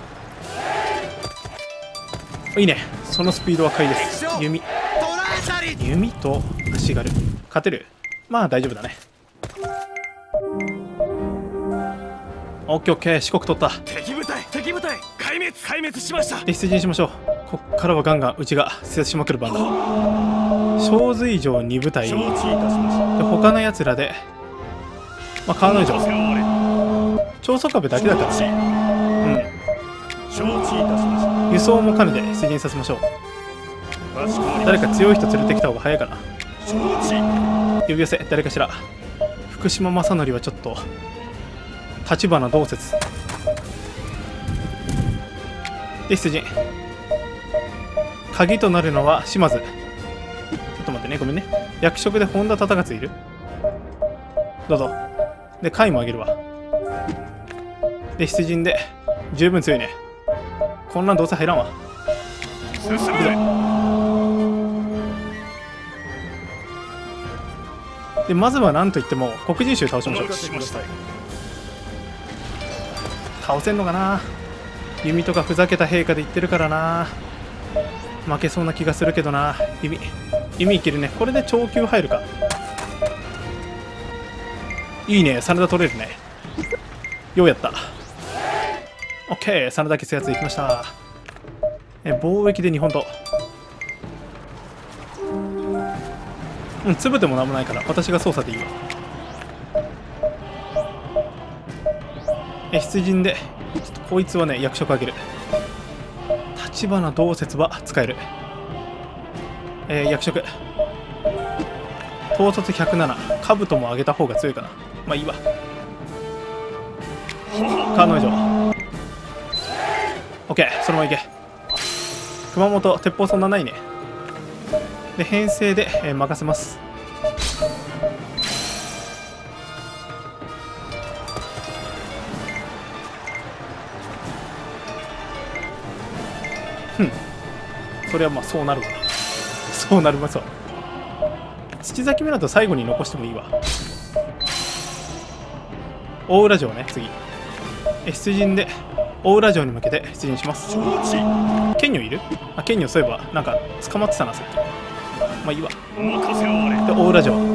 いいね。そのスピードは快です。弓と足軽勝てる。まあ大丈夫だね。オッケーオッケー。四国取った。 敵部隊壊滅しました。 で出陣しましょう。こっからはガンガンうちが制圧しまくる番だ。小水城2部隊で他のやつらで、まあ、川之城長宗我部だけだからね。輸送も兼ねて出陣させましょう。誰か強い人連れてきた方が早いかな。呼び寄せ誰かしら。福島正則はちょっと立花同説で出陣。鍵となるのは島津。ちょっと待ってね、ごめんね。役職で本田忠勝いる。どうぞで甲斐も上げるわ。で出陣で十分強いね。こんなんどうせ入らんわ。 進め。 でまずは何といっても黒人衆倒しましょう。 しました。 倒せんのかな。弓とかふざけた陛下で言ってるからな。負けそうな気がするけどな。弓いけるね。これで長級入るか。いいね、真田取れるね。ようやった。オッケー、真田消すやついきました。貿易で日本と。粒でもなんもないから私が操作でいいわ。出陣でちょっとこいつはね役職あげる。立花同説は使える。役職統率107、兜も上げた方が強いかな。まあいいわ。川之江城 OK、 そのまま行け。熊本鉄砲そんなないね。で編成で、任せます。それはまあそうなるわな。そうなりますわ。土崎港最後に残してもいいわ。大浦城ね。次出陣で大浦城に向けて出陣します。剣女いる？あ、剣女そういえばなんか捕まってたなさっき。まあいいわ。で大浦城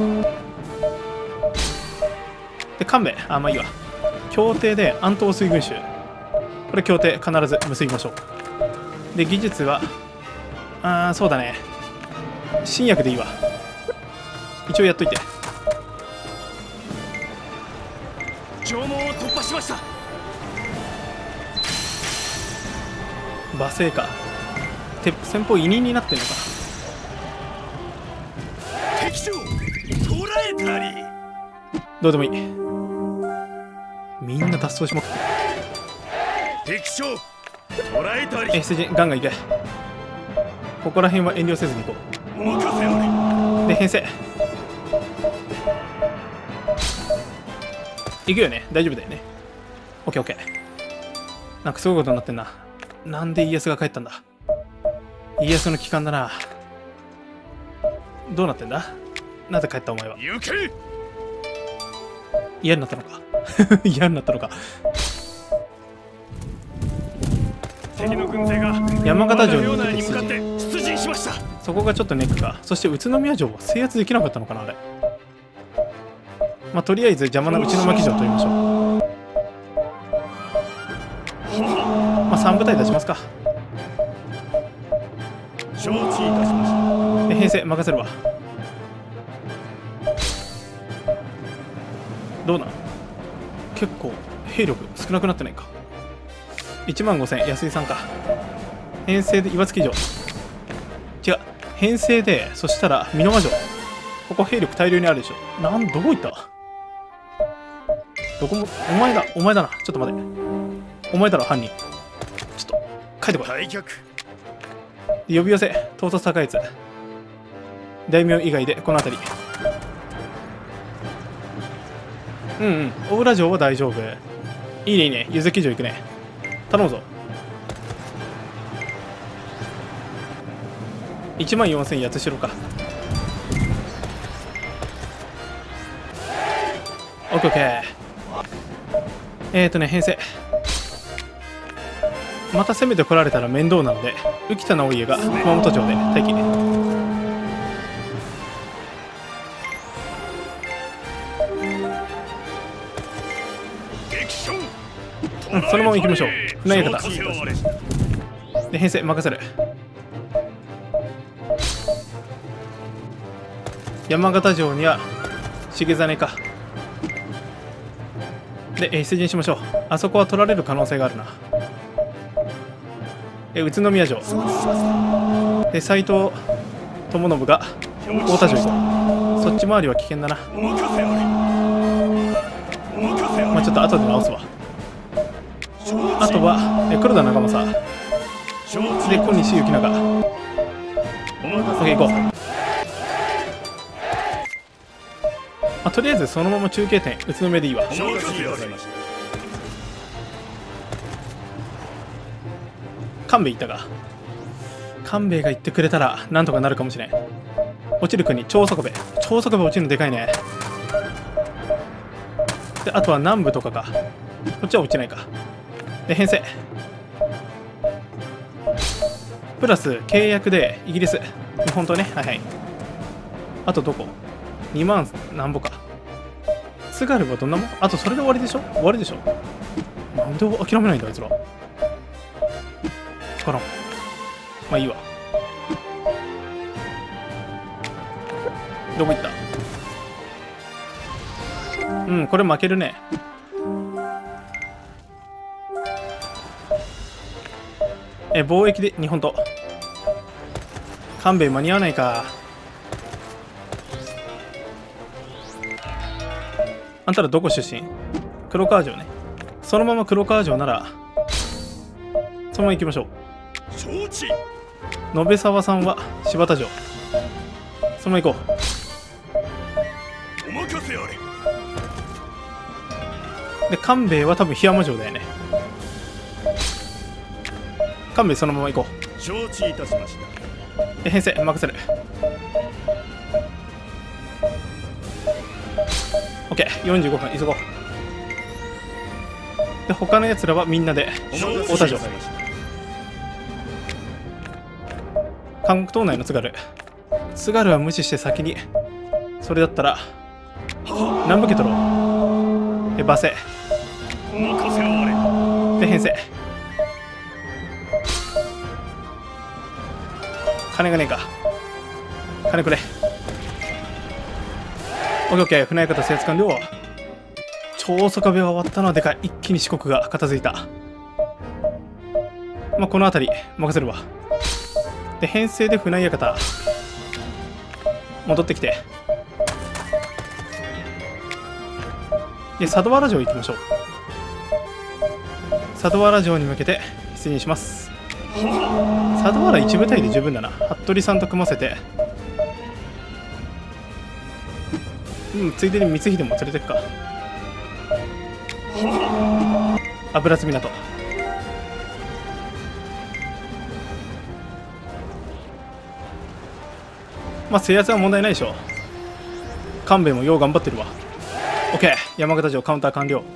で勘弁。あ、まあいいわ。協定で安東水軍衆、これ協定必ず結びましょう。で技術はそうだね、新薬でいいわ。一応やっといて。 城門を突破しました。 馬声か。先方委任になってんのか。 敵将捕らえたり。 どうでもいい。みんな脱走しまくって。 敵将捕らえたり。 出陣ガンガンいけ。ここら辺は遠慮せずに行こう。 任せあれ。 で編成行くよね。大丈夫だよね。オッケーオッケー。なんかすごいことになってんな。なんで家康が帰ったんだ。家康の帰還だな。どうなってんだ。なぜ帰ったお前は。 行け。 嫌になったのか。嫌になったのか。 敵の軍勢が山形城に向かって出陣しました。 そこがちょっとネックか。そして宇都宮城は制圧できなかったのかなあれ。まあとりあえず邪魔な内巻城を取りましょう。まあ3部隊出しますか。 承知いたしました。 で編成任せるわ。どうなん。結構兵力少なくなってないか。15000安井さんか。編成で岩槻城違う。編成でそしたら美濃間城。ここ兵力大量にあるでしょ。どこ行った。どこもお前だな。ちょっと待て。お前だろ犯人。ちょっと帰ってこい。 退却。 呼び寄せ統率高いやつ。大名以外でこの辺り。大浦城は大丈夫。いいねいいね。柚木城行くね。頼むぞ。14000八代か。オッケーオッケー。編成また攻めてこられたら面倒なので浮田直家が熊本城で待機。そのまま行きましょう。船屋方で編成任せる。山形城には重実か。で出陣しましょう。あそこは取られる可能性があるな。宇都宮城で斎藤友信が太田城行こう。そっち回りは危険だな。まあちょっと後で直すわ。あとは黒田長政で小西行長。オッケー行こう。 あ、とりあえずそのまま中継点宇都宮でいいわ。 承知いたしました。 官兵衛行ったか。官兵衛が言ってくれたらなんとかなるかもしれん。落ちる国長宗我部。長宗我部落ちるのでかいね。であとは南部とかか。こっちは落ちないか。で編成プラス契約でイギリス日本とね。はいはい。あとどこ2万なんぼか。津軽はどんなもん。あとそれで終わりでしょ。終わりでしょ。なんで諦めないんだあいつら。力まあいいわ。どこ行った。うん、これ負けるね。貿易で日本と官兵衛間に合わないか。あんたらどこ出身。黒川城ね。そのまま黒川城ならそのまま行きましょう。 承知。 延沢さんは柴田城。そのまま行こお任せあれ。 う。で官兵衛は多分檜山城だよね。官兵衛そのまま行こ承知いたしました。 う。で編成任せる。 OK45 分急ごう。で他のやつらはみんなで太田城。韓国島内の津軽。津軽は無視して先に。それだったら南部家取ろう。馬勢お任せあれ。 で編成。金がねえか。金くれ。オッケーオッケー。船方制圧完了。長宗我部は終わったのはでかい。一気に四国が片付いた。まあこの辺り任せるわ。で編成で船屋方戻ってきて、で佐渡原城行きましょう。佐渡原城に向けて出陣します。佐渡原一部隊で十分だな。服部さんと組ませて、ついでに光秀も連れてくか。油津港。まあ制圧は問題ないでしょ。官兵衛もよう頑張ってるわ。 OK。 山形城カウンター完了。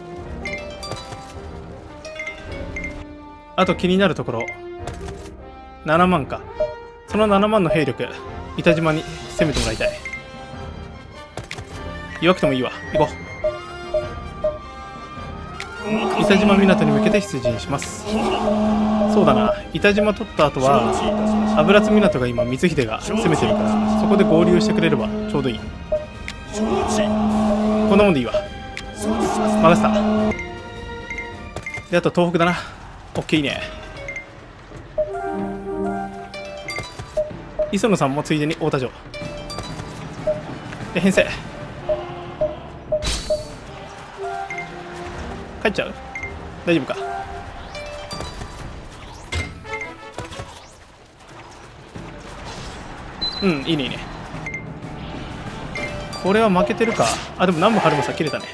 あと気になるところ7万か。その7万の兵力板島に攻めてもらいたい。弱くてもいいわ。行こう。板島港に向けて出陣します。そうだな、板島取った後は油津港が今光秀が攻めてるから、そこで合流してくれればちょうどいい。こんなもんでいいわ。任せた。であと東北だな。オッケー、いいね。磯野さんもついでに太田城で編成。帰っちゃう。大丈夫か。うん、いいねいいね。これは負けてるか。あ、でも南部春政切れたね。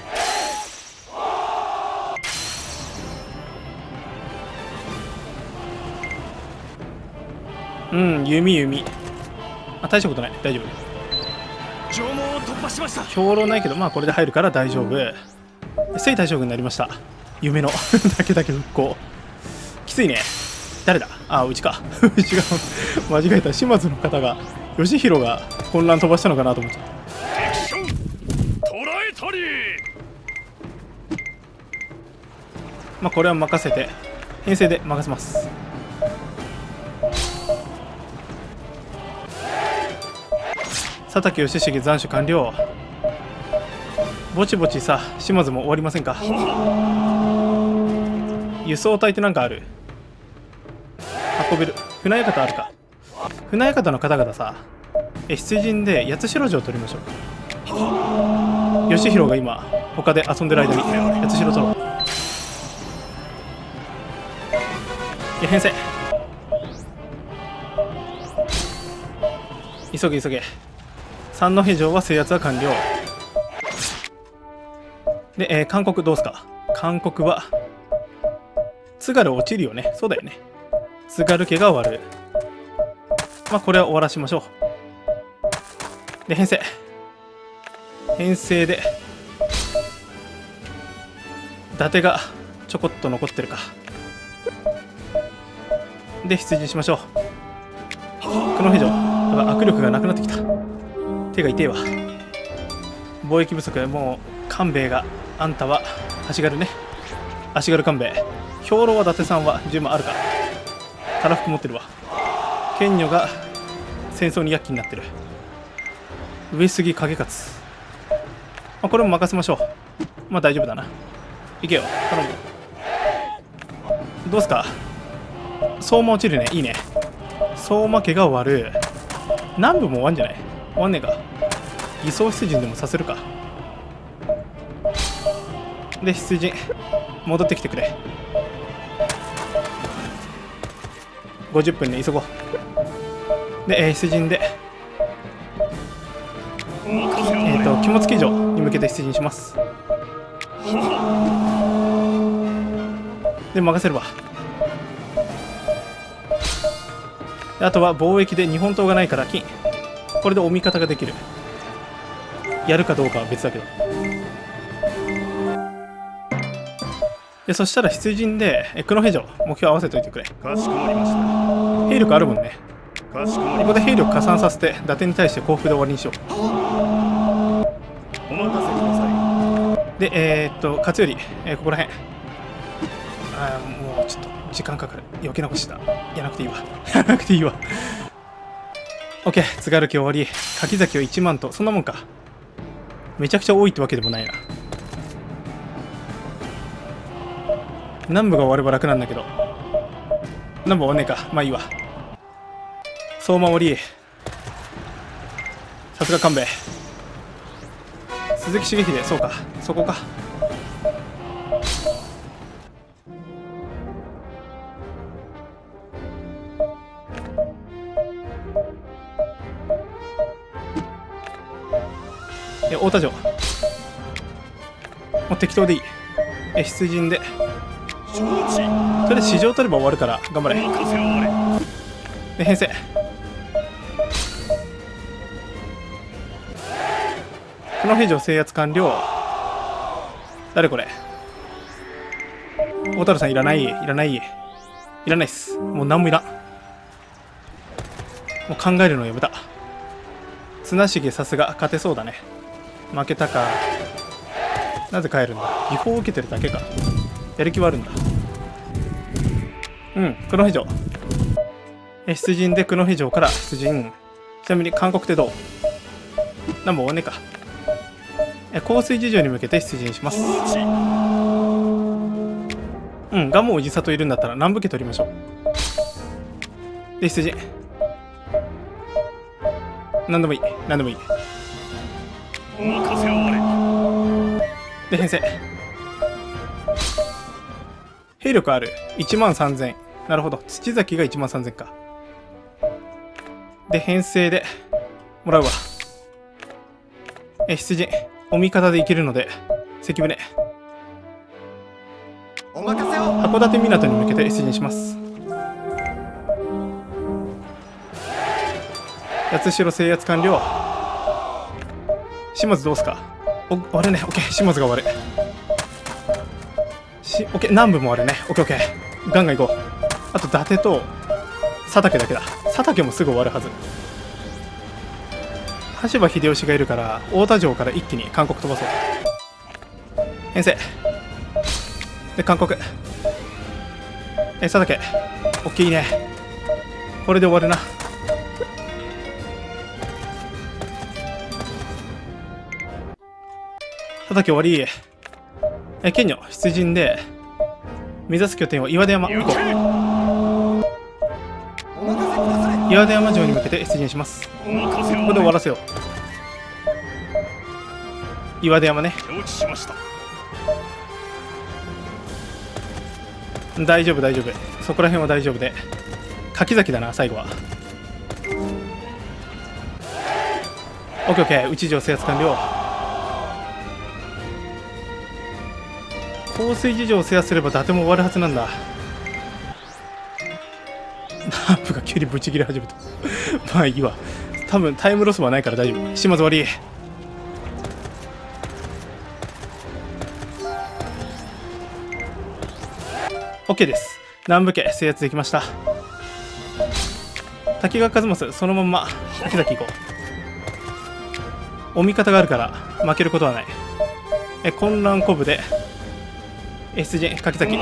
うん、弓。あ、大したことない。大丈夫。 城門を突破しました。 兵糧ないけど、まあこれで入るから大丈夫。征大将軍になりました。夢の武田家復興。きついね。誰だ。あ、うちか。うちが間違えた。島津の方が義弘が混乱飛ばしたのかなと思っちゃった。まあこれは任せて、編成で任せます。佐竹義重斬首完了。ぼちぼちさ、島津も終わりませんか。輸送隊ってなんかある。運べる船屋方あるか。船屋方の方々さ、出陣で八代城を取りましょう。義弘が今他で遊んでる間に八代取ろう。いや編成。急げ急げ。三戸城は制圧は完了。 で、韓国どうすか。韓国は津軽落ちるよね。そうだよね。津軽家が終わる。まあこれは終わらしましょう。で編成で伊達がちょこっと残ってるか。で出陣しましょう。久野平城握力がなくなってきた。手が痛いわ。貿易不足。もう官兵衛があんたは足軽ね。足軽官兵衛。兵糧は伊達さんは十分あるか。たらふく持ってるわ。剣女が戦争に躍起になってる。上杉景勝、これも任せましょう。まあ大丈夫だな。いけよ頼む。どうすか。相馬落ちるね。いいね。相馬家が終わる。南部も終わんじゃない。終わんねえか。偽装出陣でもさせるか。で出陣戻ってきてくれ。50分で急ごう。で、出陣で肝付城に向けて出陣します。で任せるわ。であとは貿易で日本刀がないから金。これでお味方ができる。やるかどうかは別だけど。でそしたら出陣で久野平城目標合わせといてくれ。 かしこまりました。 兵力あるもんね。 かしこまりここで兵力加算させて伊達に対して降伏で終わりにしよう。 お任せください。 で勝頼、ここら辺もうちょっと時間かかる。余計なことした。やらなくていいわ。やらなくていいわ。OK。津軽家終わり。柿崎を1万とそんなもんか。めちゃくちゃ多いってわけでもないな。南部が終われば楽なんだけど。南部終わんねえか。まあいいわ。相馬終わり。さすが官兵衛。鈴木重秀。そうか。そこか。太田城。もう適当でいい。出陣で。とりあえず市場取れば終わるから頑張れ。で編成。久野平城制圧完了。誰これ。大太郎さんいらない。いらないっす。もう何もいらん。もう考えるのやめた。綱重さすが勝てそうだね。負けたか。なぜ帰るんだ。技法を受けてるだけか。やる気はあるんだ。久野平城。出陣で久野平城から出陣。ちなみに韓国ってどう。何も終わんねえか。香水事情に向けて出陣します。蒲生氏里いるんだったら南部家取りましょう。で出陣。何でもいい。で編成。兵力ある。13000。なるほど。土崎が13000か。で編成でもらうわ。出陣。お味方でいけるので関船。函館港に向けて出陣します。八代制圧完了。島津どうすか。終わるね。オッケー。島津が終わる。オッケー。南部も終わるね。オッケーオッケー。ガンガン行こう。あと伊達と佐竹だけだ。佐竹もすぐ終わるはず。羽柴秀吉がいるから太田城から一気に韓国飛ばそう。編成で韓国。佐竹オッケー。いいね。これで終わるな。佐竹終わり。剣女出陣で目指す拠点は岩出山。行こう。岩出山城に向けて出陣します。ここで終わらせよう。岩出山ね。大丈夫。そこら辺は大丈夫で。柿崎だな最後は。オッケー。内城制圧完了。 香水事情を制圧すれば伊達も終わるはずなんだ。ナープが急にブチ切れ始めた。まあいいわ。多分タイムロスはないから大丈夫。島津終わり。OK です。南部家制圧できました。滝川一正そのまんま滝崎行こう。お味方があるから負けることはない。混乱コブで出陣柿崎。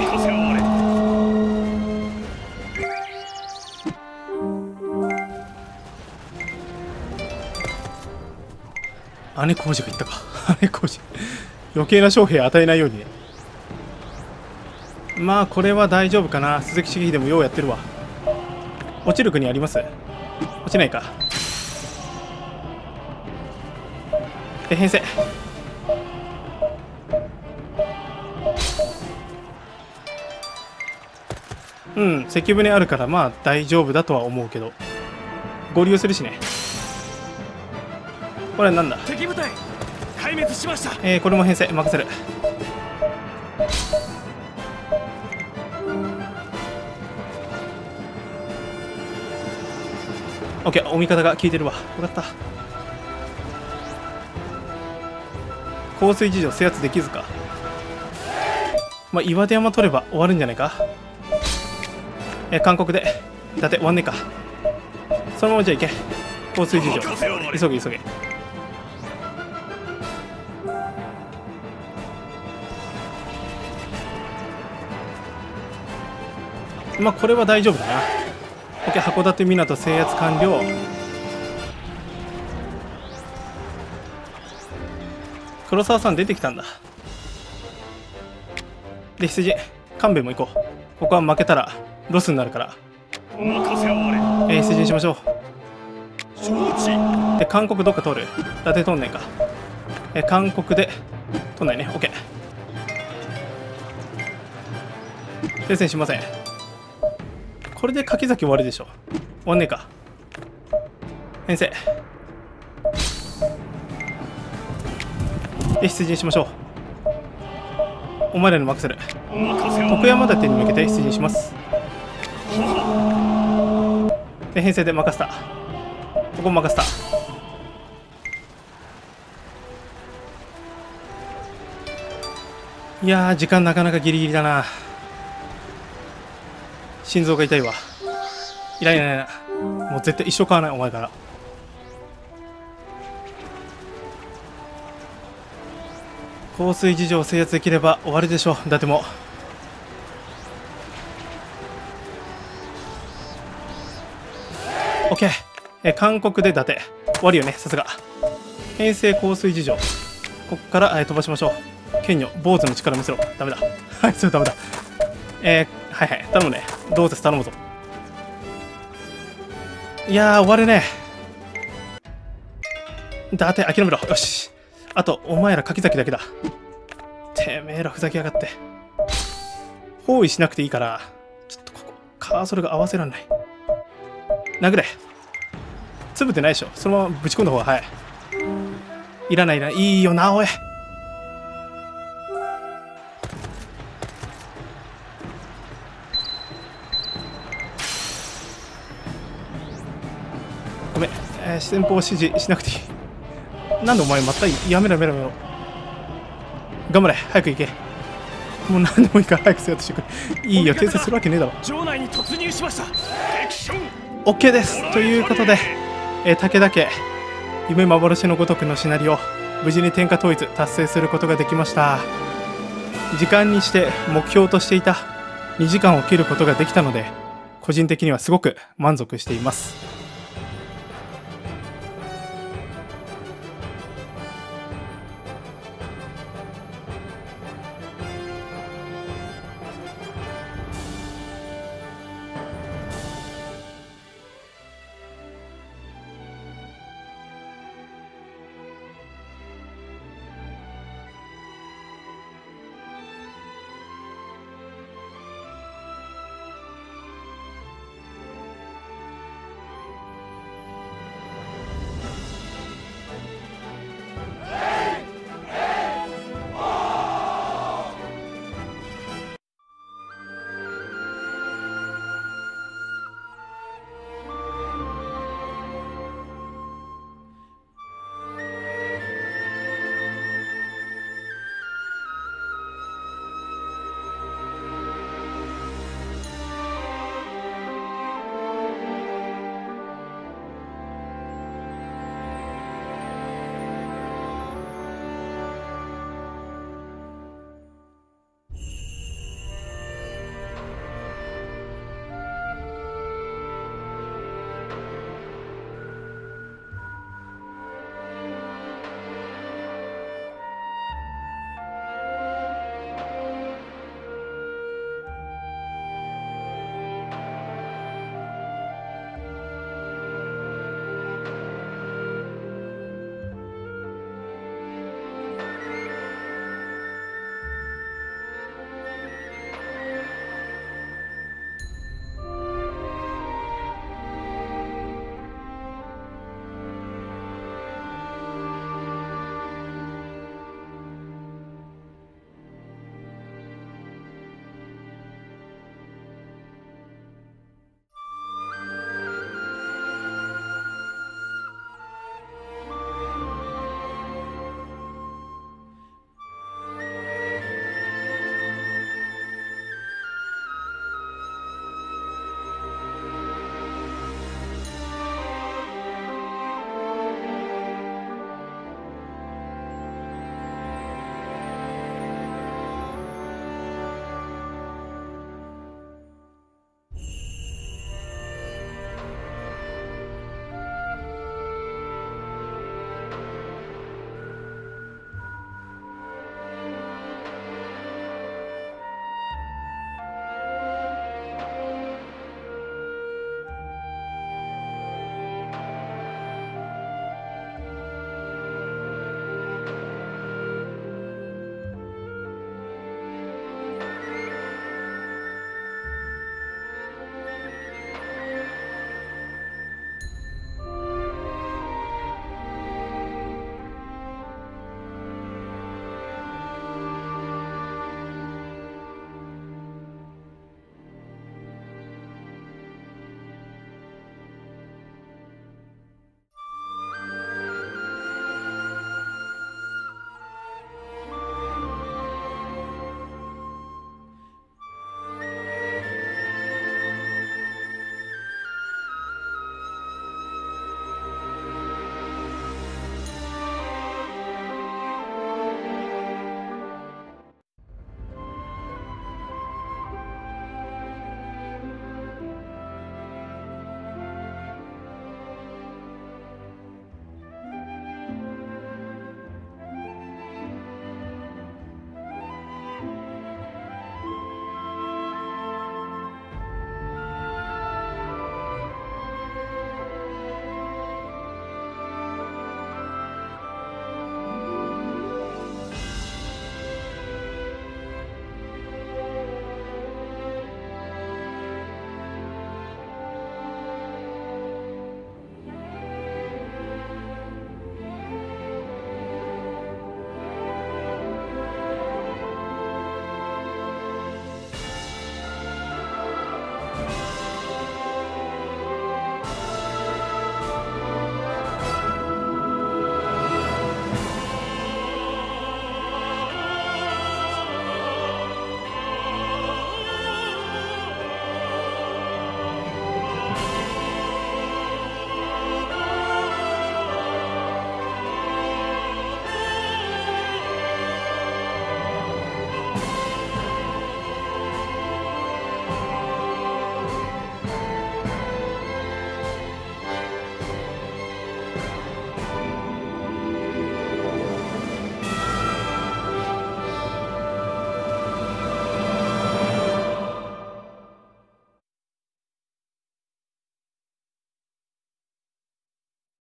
姉小路が言ったか。姉小路余計な将兵与えないようにね。まあこれは大丈夫かな。鈴木茂秀もようやってるわ。落ちる国あります？落ちないか。編成。うん、石船あるからまあ大丈夫だとは思うけど、合流するしね。これはなんだ。 敵部隊壊滅しました。 これも編成任せる。オッケー、お味方が効いてるわ。よかった。香水事情制圧できずか。まあ岩手山取れば終わるんじゃないか。韓国で伊達終わんねえか。そのままじゃいけ。香水事情急げ急げ。まあこれは大丈夫だな。OK、函館港制圧完了。黒沢さん出てきたんだ。で羊勘弁も行こう。ここは負けたらロスになるから、羊しましょう。で韓国どっか通る？伊達通んねえか。韓国で通んないね。 OK、 停戦しません。これで柿崎終わりでしょ。終わんねえか。編成で出陣しましょう。お前らに任せる。徳山立てに向けて出陣します。で編成で任せた。ここ任せた。いやー時間なかなかギリギリだな。心臓が痛いわ。いらないな。もう絶対一生買わないお前から。香水事情を制圧できれば終わりでしょう。伊達もオッケー。韓国で伊達終わりよね。さすが。編成香水事情ここから、飛ばしましょう。剣女坊主の力見せろ。ダメだ。はい、それダメだ。はいはい、頼むね。どうせ頼むぞ。いやー、終わるね。だって諦めろ。よし。あと、お前ら柿崎だけだ。てめえらふざけやがって。包囲しなくていいから、ちょっとここ、カーソルが合わせらんない。殴れ。つぶってないでしょ。そのままぶち込んだ方が早い。いらないな。いいよな、おい。ごめん、先方指示しなくていい。なんでお前またやめろやめろやめろ。頑張れ、早く行け。もう何でもいいから早くせよとしてくれ。いいよ、訂正するわけねえだろ。 城内に突入しました。 OK です。ということで、武田家夢幻のごとくのシナリオ無事に天下統一達成することができました。時間にして目標としていた2時間を切ることができたので、個人的にはすごく満足しています。